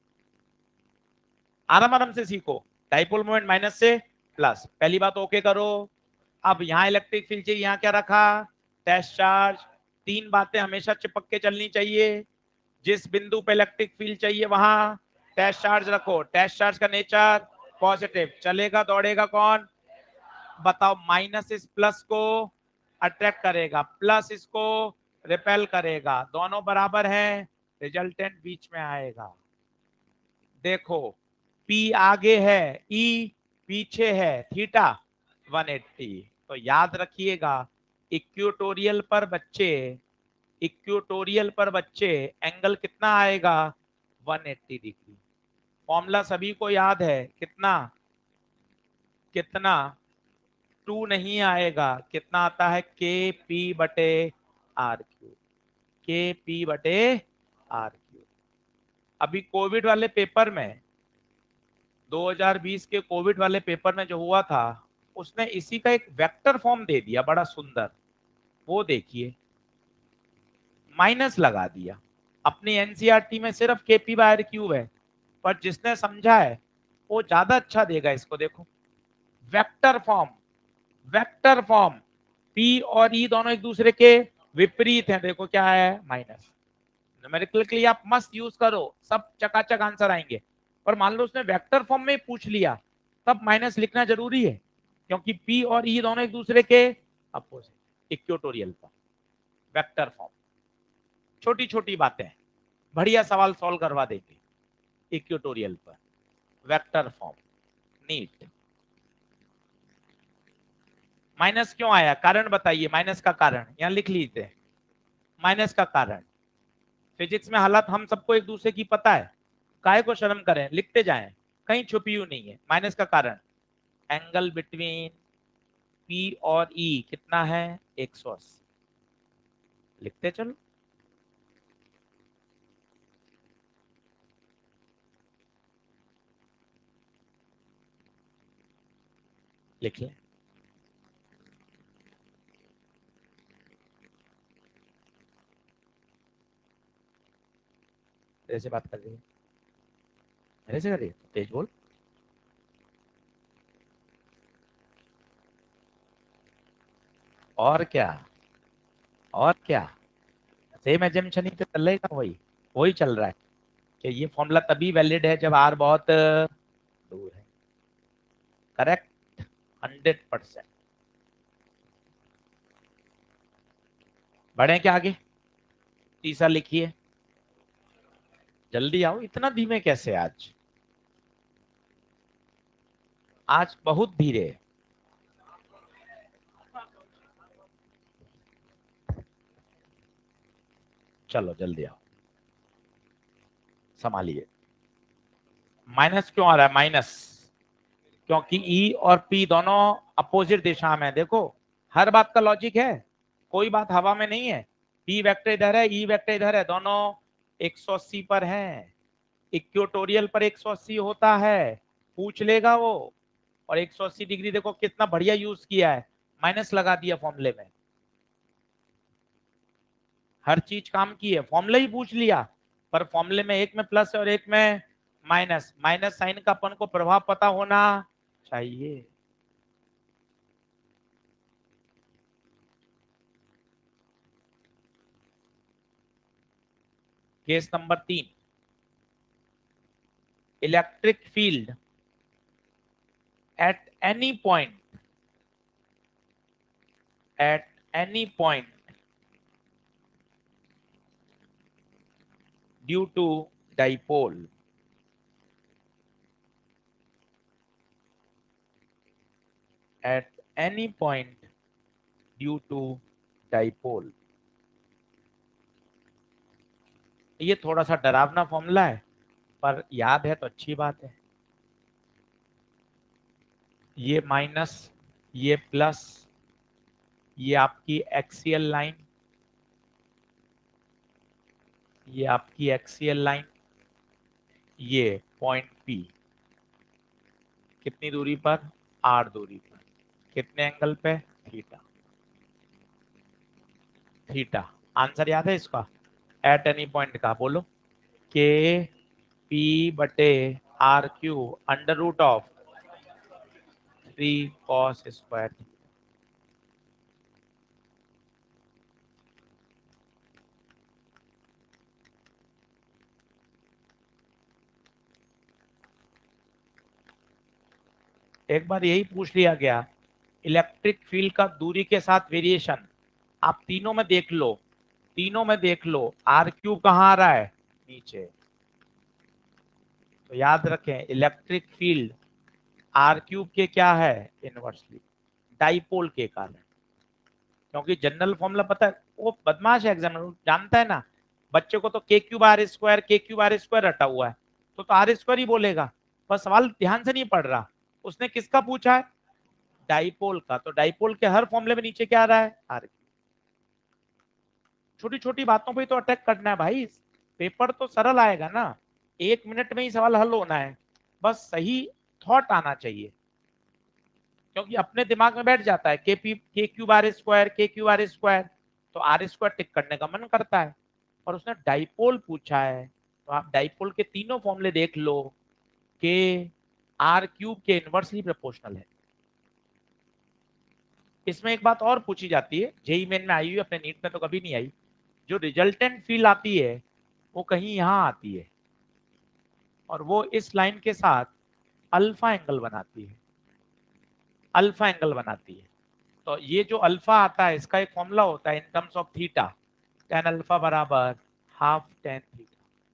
S1: आराम आराम से सीखो, डाइपोल मोमेंट माइनस से प्लस, पहली बात ओके करो। अब यहाँ इलेक्ट्रिक फील्ड चाहिए, यहाँ क्या रखा, टेस्ट चार्ज, तीन बातें हमेशा चिपक के चलनी चाहिए, जिस बिंदु पे इलेक्ट्रिक फील्ड चाहिए वहां टेस्ट चार्ज रखो, टेस्ट चार्ज का नेचर पॉजिटिव, चलेगा दौड़ेगा कौन, बताओ, माइनस इस प्लस को अट्रैक्ट करेगा, प्लस इसको रिपेल करेगा, दोनों बराबर हैं, रिजल्टेंट बीच में आएगा। देखो P आगे है, E पीछे है, थीटा एक सौ अस्सी, तो याद रखिएगा इक्वेटोरियल पर बच्चे, इक्वेटोरियल पर बच्चे एंगल कितना आएगा, एक सौ अस्सी डिग्री। फॉर्मूला सभी को याद है, कितना कितना, टू नहीं आएगा, कितना आता है, के पी बटे आर क्यू, के पी बटे आर क्यू। अभी कोविड वाले पेपर में, दो हज़ार बीस के कोविड वाले पेपर में जो हुआ था, उसने इसी का एक वेक्टर फॉर्म दे दिया बड़ा सुंदर, वो देखिए, माइनस लगा दिया। अपनी एनसीईआरटी में सिर्फ केपी बाय आर क्यूब है, पर जिसने समझा है वो ज्यादा अच्छा देगा इसको। देखो vector form, vector form, P और ई दोनों एक दूसरे के विपरीत हैं, देखो क्या है, माइनस। न्यूमेरिकल के लिए आप मस्त यूज करो, सब चकाचक आंसर आएंगे, पर मान लो उसने वेक्टर फॉर्म में पूछ लिया, तब माइनस लिखना जरूरी है, क्योंकि पी और ई दोनों एक दूसरे के अपोजिट, इक्वेटोरियल पर। Vector form. छोटी छोटी बातें, बढ़िया सवाल सॉल्व करवा देंगे इक्वेटोरियल पर। Vector form, NEET. माइनस क्यों आया, कारण बताइए, माइनस का कारण यहां लिख लीजिए। माइनस का कारण, फिजिक्स में हालत हम सबको एक दूसरे की पता है, काहे को शर्म करें, लिखते जाएं, कहीं छुपी हुई नहीं है। माइनस का कारण, एंगल बिटवीन पी और ई e कितना है, एक सौ अस्सी। लिखते चलो। लिख ले। तेरे से बात कर रही है, मेरे से कर रही है, तेज बोल। और क्या, और क्या, सेम एजम्पशन ही तो चलेगा, वही वही चल रहा है कि ये फॉर्मूला तभी वैलिड है जब आर बहुत दूर है। Correct, hundred percent. बढ़े क्या आगे, तीसरा लिखिए। जल्दी आओ, इतना धीमे कैसे आज, आज बहुत धीरे। चलो जल्दी आओ, संभालिए। माइनस क्यों आ रहा है, माइनस क्योंकि ई और पी दोनों अपोजिट दिशा में। देखो हर बात का लॉजिक है, कोई बात हवा में नहीं है। पी वेक्टर इधर है, ई वेक्टर इधर है, दोनों एक सौ अस्सी पर हैं। इक्वेटोरियल पर एक सौ अस्सी होता है, पूछ लेगा वो। और एक सौ अस्सी डिग्री देखो कितना बढ़िया यूज किया है, माइनस लगा दिया फॉर्मूले में। हर चीज काम की है, फॉर्मूला ही पूछ लिया, पर फॉर्मूले में एक में प्लस है और एक में माइनस। माइनस साइन का अपन को प्रभाव पता होना चाहिए। केस नंबर तीन, electric field at any point at any point due to dipole at any point due to dipole. ये थोड़ा सा डरावना फॉर्मूला है, पर याद है तो अच्छी बात है। ये माइनस, ये प्लस, ये आपकी एक्सियल लाइन, ये आपकी एक्सियल लाइन, ये पॉइंट पी कितनी दूरी पर, आर दूरी पर, कितने एंगल पे, थीटा। थीटा आंसर याद है इसका, एट एनी पॉइंट का बोलो, के पी बटे R Q under root of three cos square. एक बार यही पूछ लिया गया, इलेक्ट्रिक फील्ड का दूरी के साथ वेरिएशन, आप तीनों में देख लो, तीनों में देख लो, आर क्यूब कहाँ आ रहा है, नीचे। तो याद रखें इलेक्ट्रिक फील्ड आर क्यूब के क्या है, इनवर्सली, डाइपोल के कारण। क्योंकि जनरल फॉर्मूला पता है, वो बदमाश है एग्जामिनर, जानता है ना, बच्चे को तो K cube R square K cube R square रटा हुआ है, तो, तो आर स्क्वायर ही बोलेगा, पर सवाल ध्यान से नहीं पढ़ रहा। उसने किसका पूछा है, डाइपोल का, तो डाइपोल के हर फॉर्मूले में नीचे क्या आ रहा है, आर। छोटी छोटी बातों पे तो अटैक करना है भाई, पेपर तो सरल आएगा ना, एक मिनट में ही सवाल हल होना है, बस सही थॉट आना चाहिए। क्योंकि अपने दिमाग में बैठ जाता है K P K cube R square K cube R square, तो आर स्क्वायर टिक करने का मन करता है। और उसने डाइपोल पूछा है, तो आप डाइपोल के तीनों फॉर्मूले देख लो, के आर क्यूब के इनवर्सली प्रोपोर्शनल है। इसमें एक बात और पूछी जाती है, जेई मेन में आई हुई, अपने नीट में तो कभी नहीं आई, जो रिजल्टेंट फील्ड आती है वो कहीं यहाँ आती है, और वो इस लाइन के साथ अल्फा एंगल बनाती है, अल्फा एंगल बनाती है। तो ये जो अल्फा आता है इसका एक फॉर्मूला होता है in terms of theta, tan alpha बराबर हाफ टेन थीटा।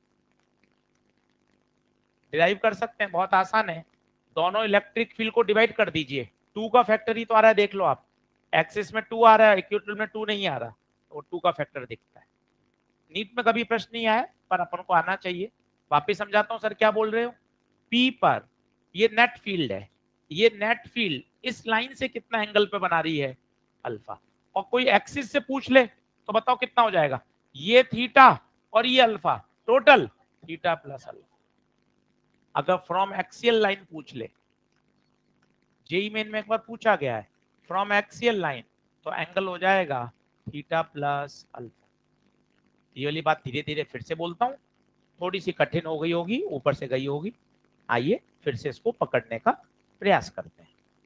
S1: डिराइव कर सकते हैं, बहुत आसान है। दोनों इलेक्ट्रिक फील्ड को डिवाइड कर दीजिए। टू का फैक्टर ही तो आ रहा है, देख लो आप। एक्सिस में टू आ रहा है, इक्वेटर में टू नहीं आ रहा, तो टू का फैक्टर दिखता है। नीट में कभी प्रश्न नहीं आया, पर अपन को आना चाहिए। वापिस समझाता हूं, सर क्या बोल रहे हो। पी पर ये नेट फील्ड है, ये नेट फील्ड इस लाइन से कितना एंगल पे बना रही है, अल्फा। और कोई एक्सिस से पूछ ले तो बताओ कितना हो जाएगा, ये थीटा और ये alpha, total theta plus alpha. अगर फ्रॉम एक्सियल लाइन पूछ ले, जेई मेन में एक बार पूछा गया है, फ्रॉम एक्सियल लाइन, तो एंगल हो जाएगा थीटा प्लस अल्फा। ये वाली बात धीरे धीरे फिर से बोलता हूं, थोड़ी सी कठिन हो गई होगी, ऊपर से गई होगी। आइए फिर से इसको पकड़ने का प्रयास करते हैं।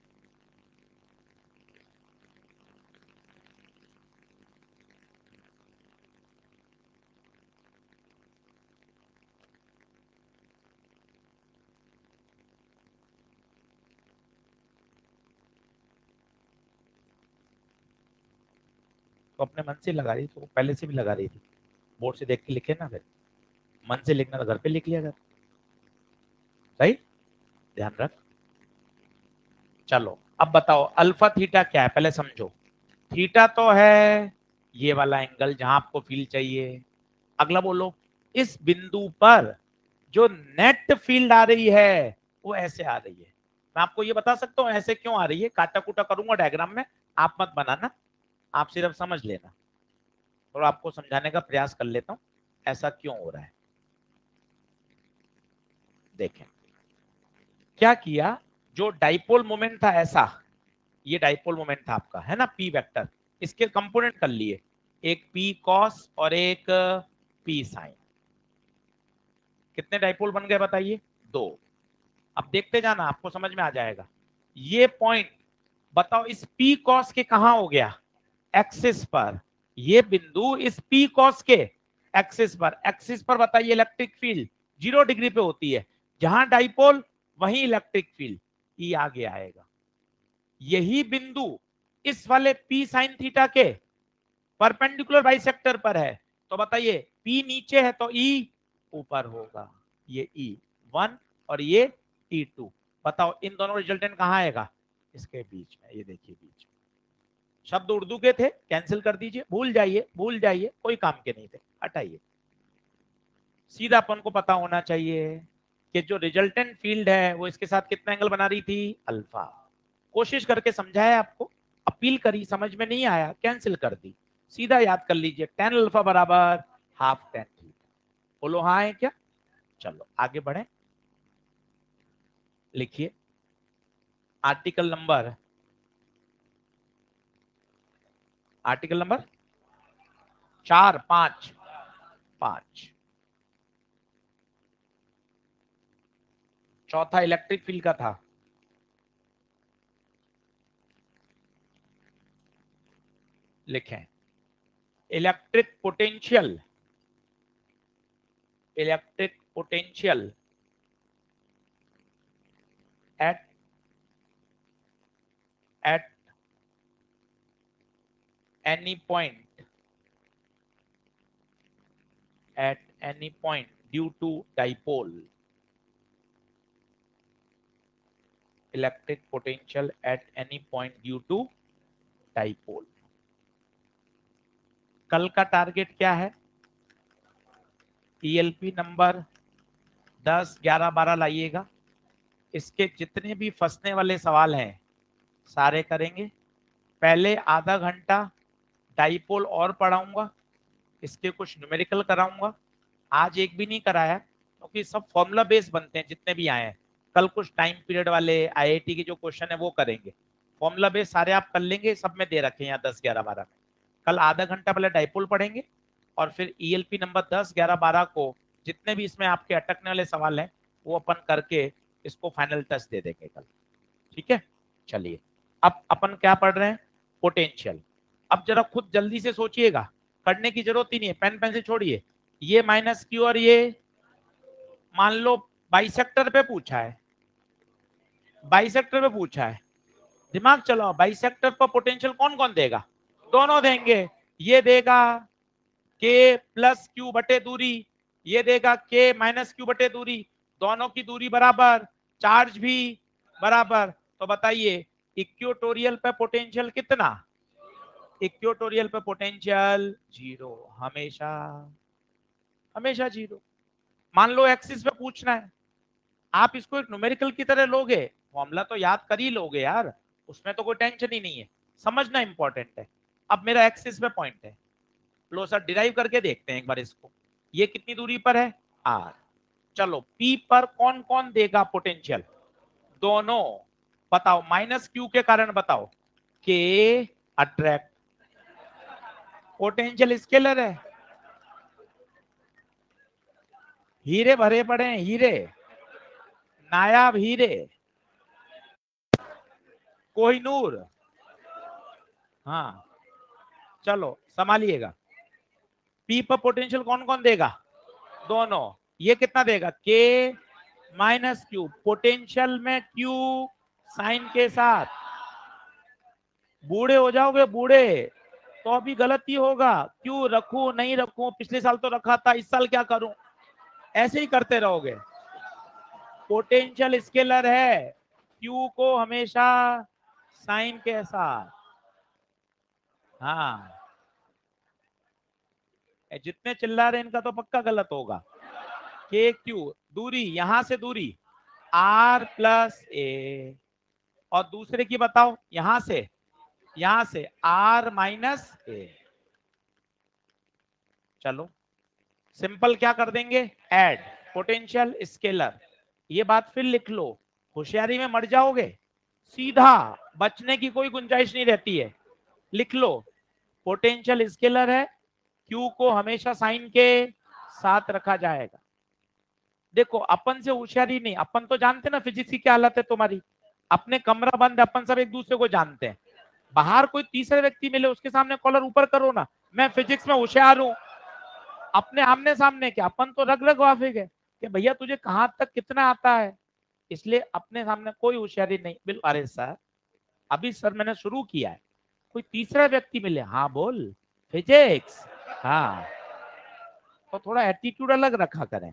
S1: तो अपने मन से लगा रही, तो पहले से भी लगा रही थी, बोर्ड से देख के लिखे ना, फिर मन से लिखना तो घर पे लिख लिया कर, राइट, ध्यान रख। चलो अब बताओ अल्फा थीटा क्या है, पहले समझो। थीटा तो है ये वाला एंगल जहां आपको फील्ड चाहिए। अगला बोलो, इस बिंदु पर जो नेट फील्ड आ रही है वो ऐसे आ रही है। मैं आपको ये बता सकता हूँ ऐसे क्यों आ रही है, काटा कूटा करूंगा डायग्राम में, आप मत बनाना, आप सिर्फ समझ लेना। और आपको समझाने का प्रयास कर लेता हूं ऐसा क्यों हो रहा है। देखें क्या किया, जो डाइपोल मोमेंट था ऐसा, ये डाइपोल मोमेंट था आपका, है ना, पी वेक्टर, इसके कंपोनेंट कर लिए, एक पी कॉस और एक पी साइन। कितने डाइपोल बन गए बताइए, दो। अब देखते जाना, आपको समझ में आ जाएगा। ये पॉइंट बताओ इस पी कॉस के कहां हो गया, एक्सिस पर। ये बिंदु इस पी कॉस के एक्सिस पर, एक्सिस पर बताइए इलेक्ट्रिक फील्ड जीरो डिग्री पे होती है, जहां डाइपोल वहीं इलेक्ट्रिक फील्ड ई आगे आएगा। यही बिंदु इस वाले पी साइन थीटा के परपेंडिकुलर बाइसेक्टर पर है, तो बताइए पी नीचे है तो ई ऊपर होगा, ये ई वन और ये ई टू। बताओ इन दोनों रिजल्टेंट कहां आएगा, इसके बीच में, ये देखिए बीच में। शब्द उर्दू के थे, कैंसिल कर दीजिए, भूल जाइए, भूल जाइए, कोई काम के नहीं थे, हटाइए। सीधा अपन को पता होना चाहिए कि जो रिजल्टेंट फील्ड है वो इसके साथ कितना एंगल बना रही थी, अल्फा। कोशिश करके समझाया आपको, अपील करी, समझ में नहीं आया कैंसिल कर दी। सीधा याद कर लीजिए, टेन अल्फा बराबर हाफ टेन थीटा। बोलो हाँ है क्या। चलो आगे बढ़े, लिखिए आर्टिकल नंबर, आर्टिकल नंबर चार पांच, पांच। चौथा इलेक्ट्रिक फील्ड का था। लिखें electric potential, electric potential at at any point, at any point due to dipole, electric potential at any point due to dipole। कल का टारगेट क्या है, ईएलपी नंबर दस ग्यारह बारह लाइएगा। इसके जितने भी फंसने वाले सवाल हैं सारे करेंगे। पहले आधा घंटा डाइपोल और पढ़ाऊंगा, इसके कुछ न्यूमेरिकल कराऊंगा। आज एक भी नहीं कराया क्योंकि तो सब फॉर्मूला बेस्ड बनते हैं जितने भी आए हैं। कल कुछ टाइम पीरियड वाले आईआईटी के जो क्वेश्चन है वो करेंगे, फॉर्मूला बेस्ड सारे आप कर लेंगे, सब में दे रखे हैं यहाँ दस ग्यारह बारह में। कल आधा घंटा पहले डाइपोल पढ़ेंगे और फिर ईएलपी नंबर दस ग्यारह बारह को जितने भी इसमें आपके अटकने वाले सवाल हैं वो अपन करके इसको फाइनल टच दे देंगे कल, ठीक है। चलिए अब अपन क्या पढ़ रहे हैं, पोटेंशियल। अब जरा खुद जल्दी से सोचिएगा, करने की जरूरत ही नहीं है, पेन पेंसिल छोड़िए। ये माइनस क्यू और ये, मान लो बाइसेक्टर पे पूछा है, बाइसेक्टर पे पूछा है, दिमाग चलाओ, बाइसेक्टर पर पोटेंशियल कौन कौन देगा, दोनों देंगे। ये देगा के प्लस क्यू बटे दूरी, ये देगा के माइनस क्यू बटे दूरी, दोनों की दूरी बराबर, चार्ज भी बराबर। तो बताइए इक्वेटोरियल पे पोटेंशियल कितना? इक्वेटोरियल पे पोटेंशियल जीरो, हमेशा हमेशा जीरो। मान लो एक्सिस पे पूछना है, आप इसको एक न्यूमेरिकल की तरह लोगे, फॉर्मूला तो याद कर ही लोगे यार, उसमें तो कोई टेंशन ही नहीं है, समझना इंपॉर्टेंट है। अब मेरा एक्सिस पे पॉइंट है, लो सर डिराइव करके देखते हैं एक बार इसको। ये कितनी दूरी पर है? आर। चलो पी पर कौन कौन देगा पोटेंशियल? दोनों। बताओ माइनस क्यू के कारण बताओ। के अट्रैक्ट, पोटेंशियल स्केलर है, हीरे भरे पड़े हैं, हीरे, नायाब हीरे, कोहिनूर। हाँ चलो संभालिएगा। पी पर पोटेंशियल कौन कौन देगा? दोनों। ये कितना देगा? के माइनस क्यू, पोटेंशियल में क्यू साइन के साथ। बूढ़े हो जाओगे बूढ़े तो अभी गलती होगा, क्यों रखूं नहीं रखूं, पिछले साल तो रखा था, इस साल क्या करूं, ऐसे ही करते रहोगे। पोटेंशियल स्केलर है, क्यू को हमेशा साइन के साथ। हाँ जितने चिल्ला रहे इनका तो पक्का गलत होगा। के क्यू दूरी, यहां से दूरी आर प्लस ए, और दूसरे की बताओ यहां से, यहां से आर माइनस ए। चलो सिंपल क्या कर देंगे, ऐड पोटेंशियल स्केलर। ये बात फिर लिख लो, होशियारी में मर जाओगे, सीधा बचने की कोई गुंजाइश नहीं रहती है। लिख लो पोटेंशियल स्केलर है, क्यू को हमेशा साइन के साथ रखा जाएगा। देखो अपन से होशियारी नहीं, अपन तो जानते ना फिजिक्स की क्या हालत है तुम्हारी, अपने कमरा बंद, अपन सब एक दूसरे को जानते हैं। बाहर कोई तीसरे व्यक्ति मिले उसके सामने कॉलर ऊपर करो ना, मैं फिजिक्स में होशियार हूं, अपने आमने सामने क्या, अपन तो रग रग वाफिक है कि भैया तुझे कहां तक कितना आता है, इसलिए अपने सामने कोई होशियारी नहीं। बिल अरे सर अभी सर मैंने शुरू किया है, कोई तीसरा व्यक्ति मिले, हाँ बोल फिजिक्स, हाँ तो थोड़ा एटीट्यूड अलग रखा करें।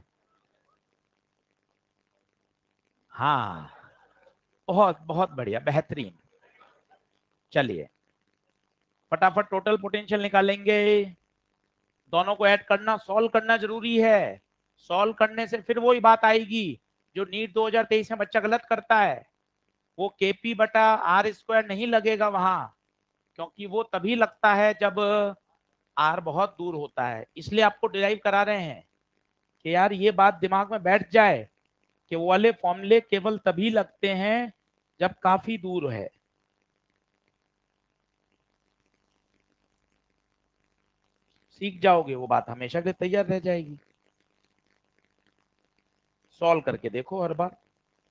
S1: हाँ बहुत बहुत बढ़िया बेहतरीन। चलिए फटाफट टोटल पोटेंशियल निकालेंगे, दोनों को ऐड करना, सॉल्व करना जरूरी है। सॉल्व करने से फिर वही बात आएगी जो नीट दो हज़ार तेईस में बच्चा गलत करता है, वो केपी बटा आर स्क्वायर नहीं लगेगा वहां, क्योंकि वो तभी लगता है जब आर बहुत दूर होता है। इसलिए आपको डिराइव करा रहे हैं कि यार ये बात दिमाग में बैठ जाए कि वो वाले फॉर्मूले केवल तभी लगते हैं जब काफी दूर है। सीख जाओगे वो बात हमेशा के लिए तैयार रह जाएगी। सॉल्व करके देखो हर बार।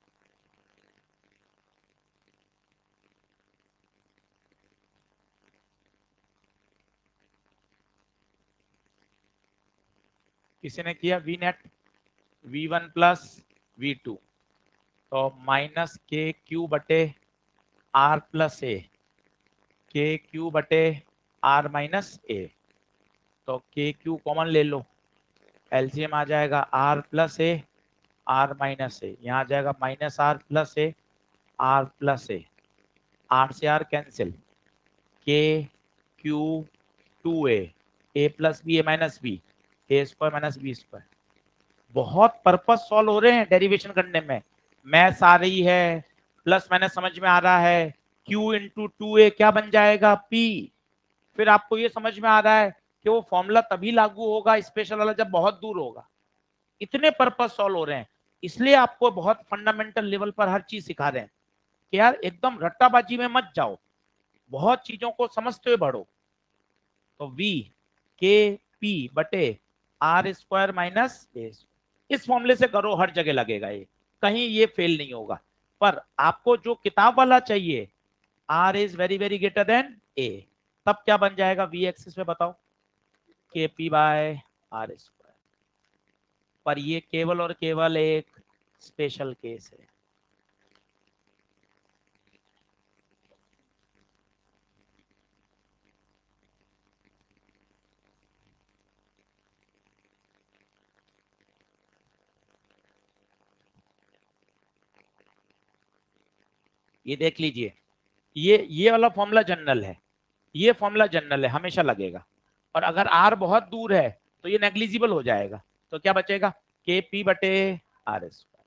S1: किसी ने किया V net, V one plus V two, तो माइनस के क्यू बटे r plus a, k q बटे आर माइनस ए, तो के क्यू कॉमन ले लो, एलसीएम आ जाएगा r plus A R minus a, यहाँ आ जाएगा minus r plus A R plus A, r से r cancel, k q two a, a plus B A minus B, A square minus B square. बहुत purpose solve हो रहे हैं derivation करने में, मैथ्स आ रही है, प्लस माइनस समझ में आ रहा है, क्यू इंटू टू ए क्या बन जाएगा पी, फिर आपको ये समझ में आ रहा है कि वो फॉर्मूला तभी लागू होगा स्पेशल वाला जब बहुत दूर होगा। इतने पर्पस सॉल्व हो रहे हैं, इसलिए आपको बहुत फंडामेंटल लेवल पर हर चीज सिखा रहे हैं कि यार एकदम रट्टाबाजी में मत जाओ, बहुत चीजों को समझते हुए बढ़ो। तो वी के पी बटे आर स्क्वायर माइनस ए, इस फॉर्मूले से करो, हर जगह लगेगा ये, कहीं ये फेल नहीं होगा। पर आपको जो किताब वाला चाहिए, r is very very greater than a, तब क्या बन जाएगा वी एक्सिस में बताओ, के पी बाय आर स्क्वायर। पर ये केवल और केवल एक स्पेशल केस है। ये देख लीजिए, ये ये वाला फॉर्मूला जनरल है, ये फॉर्मूला जनरल है, हमेशा लगेगा। और अगर आर बहुत दूर है तो ये नेग्लिजिबल हो जाएगा, तो क्या बचेगा, के पी बटे आर स्क्वायर।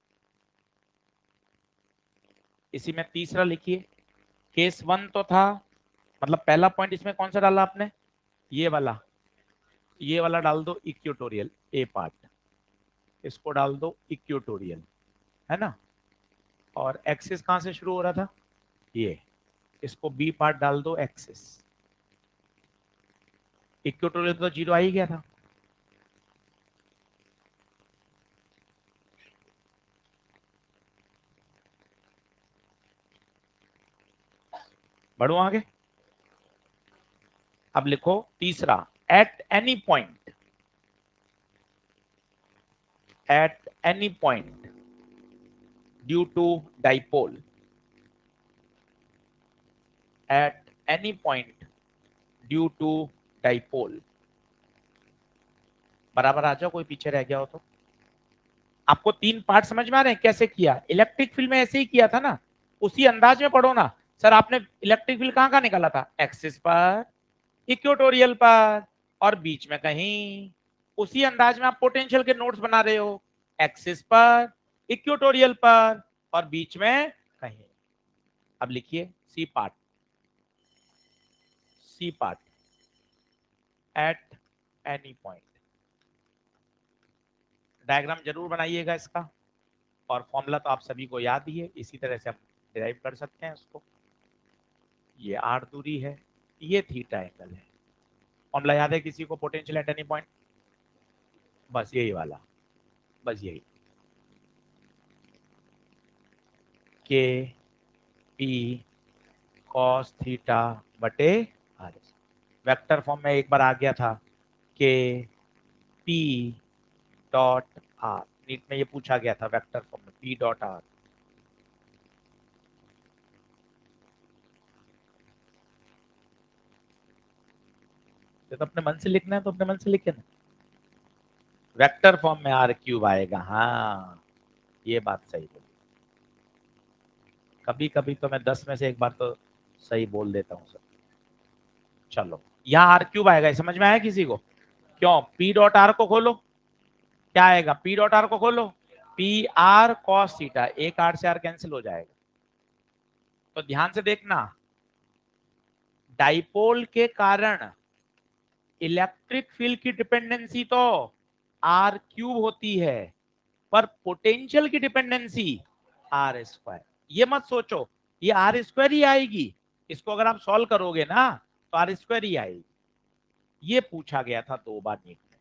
S1: इसी में तीसरा लिखिए, केस वन तो था, मतलब पहला पॉइंट इसमें कौन सा डाला आपने, ये वाला, ये वाला डाल दो इक्वेटोरियल ए पार्ट, इसको डाल दो इक्वेटोरियल, है ना। और एक्सिस कहां से शुरू हो रहा था, ये, इसको बी पार्ट डाल दो एक्सिस। इक्वेटोरियल तो जीरो आ ही गया था। बढ़ो आगे, अब लिखो तीसरा, at any point, at any point due to dipole, at any point due to dipole, बराबर आ जाओ, कोई पीछे रह गया हो तो। आपको तीन पार्ट समझ में आ रहे हैं कैसे किया, इलेक्ट्रिक फील्ड में ऐसे ही किया था ना, उसी अंदाज में पढ़ो ना। सर आपने इलेक्ट्रिक फील्ड कहां कहां निकाला था, एक्सिस पर, इक्वेटोरियल पर, और बीच में कहीं। उसी अंदाज में आप पोटेंशियल के नोट्स बना रहे हो, एक्सिस पर, इक्वेटोरियल पर, और बीच में कहीं। अब लिखिए C part, C part at any point, diagram जरूर बनाइएगा इसका, और फॉर्मूला तो आप सभी को याद ही है, इसी तरह से आप डिराइव कर सकते हैं उसको। ये आर दूरी है, ये थीटा एंगल है। फॉर्मूला याद है किसी को, पोटेंशियल एट एनी पॉइंट, बस यही वाला, बस यही, के पी कॉस थीटा बटे आर। वेक्टर फॉर्म में एक बार आ गया था, के पी डॉट आर, नीट में ये पूछा गया था वेक्टर फॉर्म में, पी डॉट आर। तो अपने मन से लिखना है तो अपने मन से लिखे ना, वेक्टर फॉर्म में आर क्यूब आएगा। हाँ, ये बात सही बोली, कभी कभी तो मैं दस में से एक बार तो सही बोल देता हूँ सर। चलो, यहाँ आर क्यूब आएगा, समझ में आया किसी को, क्यों, पी डॉट आर को खोलो, क्या आएगा, पी डॉट आर को खोलो, पी आर कॉस थीटा, एक आर से आर कैंसिल हो जाएगा। तो ध्यान से देखना, डाइपोल के कारण इलेक्ट्रिक फील्ड की डिपेंडेंसी तो आर क्यूब होती है, पर पोटेंशियल की डिपेंडेंसी आर स्क्वायर। ये मत सोचो ये आर स्क्वायर ही आएगी, इसको अगर आप सॉल्व करोगे ना तो आर स्क्वायर ही आएगी। ये पूछा गया था दो बार नीट में।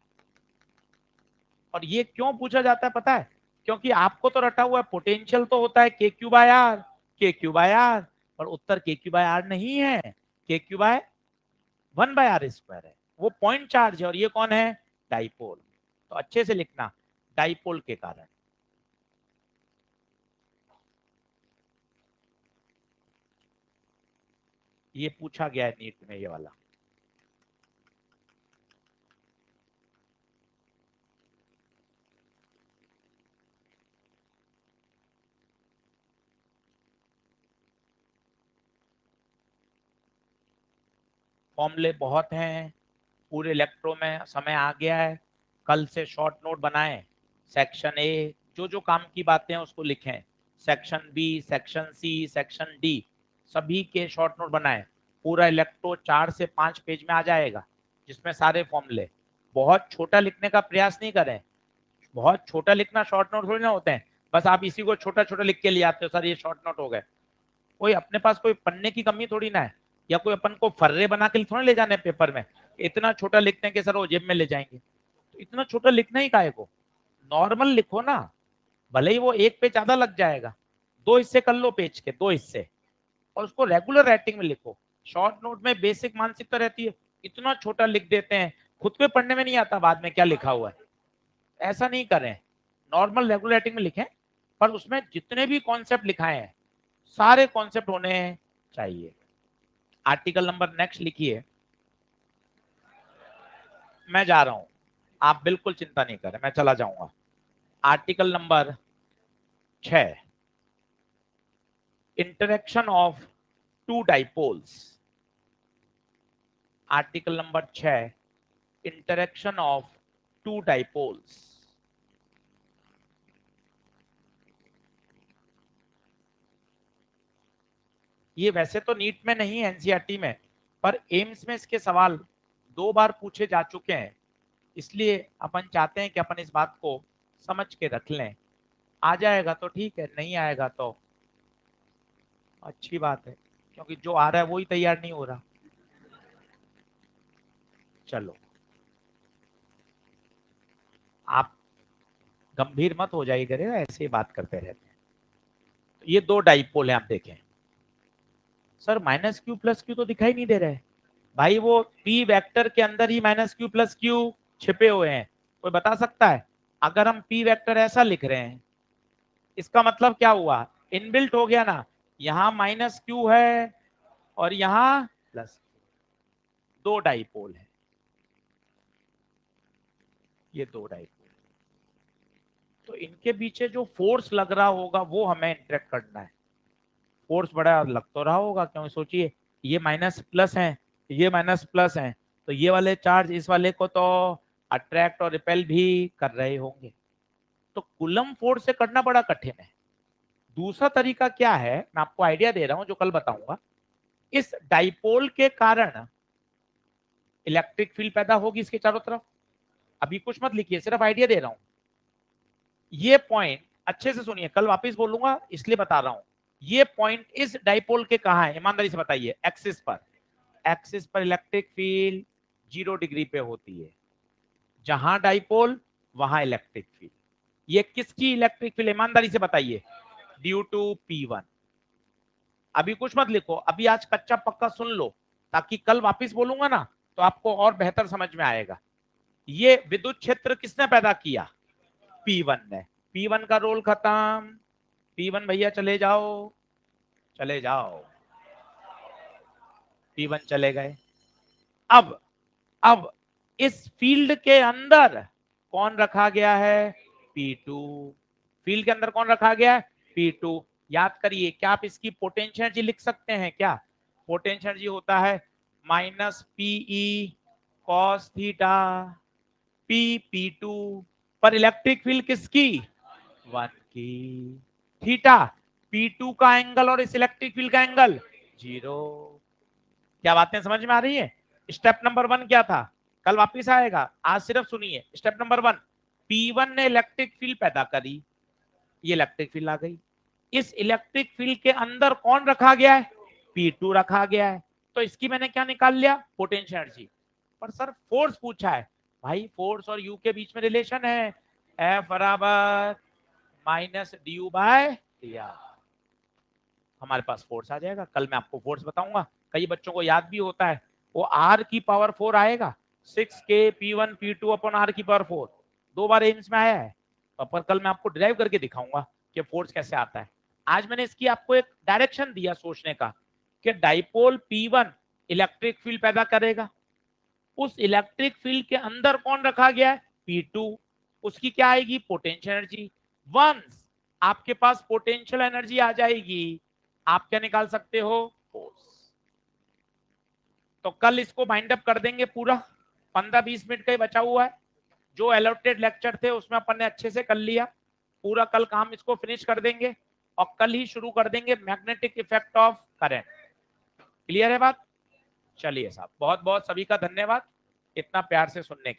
S1: और ये क्यों पूछा जाता है पता है, क्योंकि आपको तो रटा हुआ है पोटेंशियल तो होता है के Q by r, k Q by r, पर उत्तर के क्यू बाय आर नहीं है, के Q by one by are square है। वो पॉइंट चार्ज है, और ये कौन है, डाइपोल। तो अच्छे से लिखना, डाइपोल के कारण। ये पूछा गया है नीट में, ये वाला। फॉर्मूले बहुत हैं, पूरे इलेक्ट्रो में समय आ गया है, कल से शॉर्ट नोट बनाएं। सेक्शन ए जो जो काम की बातें हैं उसको लिखें, section B, section C, section D, सभी के शॉर्ट नोट बनाएं। पूरा इलेक्ट्रो चार से पांच पेज में आ जाएगा, जिसमें सारे फॉर्मूले। बहुत छोटा लिखने का प्रयास नहीं करें, बहुत छोटा लिखना शॉर्ट नोट थोड़ी ना होते हैं, बस आप इसी को छोटा छोटा लिख के ले आते हो, सर ये शॉर्ट नोट हो गए। कोई अपने पास कोई पन्ने की कमी थोड़ी ना है, या कोई अपन को फर्रे बना के थोड़ा ले जाने पेपर में, इतना छोटा लिखते हैं कि सर वो जेब में ले जाएंगे। तो इतना छोटा लिखना ही काहे को, नॉर्मल लिखो ना, भले ही वो एक पेज ज्यादा लग जाएगा, दो हिस्से कर लो पेज के, दो हिस्से, और उसको रेगुलर राइटिंग में लिखो। शॉर्ट नोट में बेसिक मानसिकता रहती है, इतना छोटा लिख देते हैं, खुद पे पढ़ने में नहीं आता बाद में क्या लिखा हुआ है। ऐसा नहीं करें, नॉर्मल रेगुलर राइटिंग में लिखें, पर उसमें जितने भी कॉन्सेप्ट लिखाए हैं सारे कॉन्सेप्ट होने चाहिए। आर्टिकल नंबर नेक्स्ट लिखिए, मैं जा रहा हूं, आप बिल्कुल चिंता नहीं करें, मैं चला जाऊंगा। आर्टिकल नंबर छह, interaction of two dipoles, article number छह, इंटरेक्शन ऑफ टू डाइपोल्स। ये वैसे तो नीट में नहीं है, एनसीईआरटी में, पर एम्स में इसके सवाल दो बार पूछे जा चुके हैं, इसलिए अपन चाहते हैं कि अपन इस बात को समझ के रख लें। आ जाएगा तो ठीक है, नहीं आएगा तो अच्छी बात है, क्योंकि जो आ रहा है वो ही तैयार नहीं हो रहा। चलो आप गंभीर मत हो जाइए, करेगा ऐसे ही बात करते रहते हैं। तो ये दो डाइपोल है, आप देखें। Sir minus Q plus q तो दिखाई नहीं दे रहा है भाई, वो पी वेक्टर के अंदर ही माइनस क्यू प्लस क्यू छिपे हुए हैं। कोई बता सकता है? अगर हम पी वेक्टर ऐसा लिख रहे हैं, इसका मतलब क्या हुआ? इनबिल्ट हो गया ना, यहां माइनस क्यू है और यहां प्लस। दो डाइपोल है, ये दो डाइपोल। तो इनके पीछे जो फोर्स लग रहा होगा वो हमें इंटरेक्ट करना है। फोर्स बड़ा लग तो रहा होगा, क्योंकि सोचिए ये माइनस प्लस है, ये माइनस प्लस है, तो ये वाले चार्ज इस वाले को तो अट्रैक्ट और रिपेल भी कर रहे होंगे। तो कूलम फोर्स से करना बड़ा कठिन है। दूसरा तरीका क्या है, मैं आपको आइडिया दे रहा हूं जो कल बताऊंगा। इस डाइपोल के कारण इलेक्ट्रिक फील्ड पैदा होगी इसके चारों तरफ। अभी कुछ मत लिखिए, सिर्फ आइडिया दे रहा हूं। ये पॉइंट अच्छे से सुनिए, कल वापस बोलूंगा इसलिए बता रहा हूं। ये पॉइंट इस डाइपोल के कहां है, ईमानदारी से बताइए? एक्सिस पर। एक्सिस पर इलेक्ट्रिक फील्ड जीरो डिग्री पे होती है। जहां डाइपोल वहां इलेक्ट्रिक फील्ड। ये किसकी इलेक्ट्रिक फील्ड, ईमानदारी से बताइए? Due to p one. अभी कुछ मत लिखो, अभी आज कच्चा पक्का सुन लो, ताकि कल वापस बोलूंगा ना तो आपको और बेहतर समझ में आएगा। ये विद्युत क्षेत्र किसने पैदा किया? पी वन ने। पी वन का रोल खत्म। पी वन भैया चले जाओ, चले जाओ। पी वन चले गए। अब अब इस फील्ड के अंदर कौन रखा गया है? P to. फील्ड के अंदर कौन रखा गया है? P two. याद करिए, क्या आप इसकी पोटेंशियल एनर्जी लिख सकते हैं? क्या पोटेंशियल एनर्जी होता है? Minus PE cos theta p p two. पर इलेक्ट्रिक फील्ड किसकी? वन की। थीटा पी टू का एंगल और इस इलेक्ट्रिक फील्ड का एंगल जीरो। क्या बातें समझ में आ रही है? स्टेप नंबर वन क्या था? कल वापिस आएगा, आज सिर्फ सुनिए। Step number one, p one ने इलेक्ट्रिक फील्ड पैदा करी, ये इलेक्ट्रिक फील्ड आ गई। इस इलेक्ट्रिक फील्ड के अंदर कौन रखा गया है? पी टू रखा गया है। तो इसकी मैंने क्या निकाल लिया? Potential energy. पर सर फोर्स पूछा है। भाई फोर्स और यू के बीच में रिलेशन है, एफ बराबर minus d U by d r. हमारे पास फोर्स आ जाएगा। कल मैं आपको फोर्स बताऊंगा, कई बच्चों को याद भी होता है, वो आर की पावर फोर आएगा, सिक्स के P one P two upon R की पावर फोर। दो बार एम्स में आया है, तो पर कल मैं आपको डिराइव करके दिखाऊंगा कि फोर्स कैसे आता है। आज मैंने इसकी आपको एक डायरेक्शन दिया सोचने का, कि dipole p one electric field पैदा करेगा। उस इलेक्ट्रिक फील्ड के अंदर कौन रखा गया है? P two. उसकी क्या आएगी? Potential energy. वंस आपके पास पोटेंशियल एनर्जी आ जाएगी, आप क्या निकाल सकते हो? फोर्स। तो कल इसको बाइंड अप कर देंगे पूरा। पंद्रह बीस मिनट का ही बचा हुआ है, जो अलॉटेड लेक्चर थे उसमें अपन ने अच्छे से कर लिया पूरा। कल काम इसको फिनिश कर देंगे और कल ही शुरू कर देंगे magnetic effect of current. Clear है बात? चलिए साहब, बहुत बहुत सभी का धन्यवाद इतना प्यार से सुनने के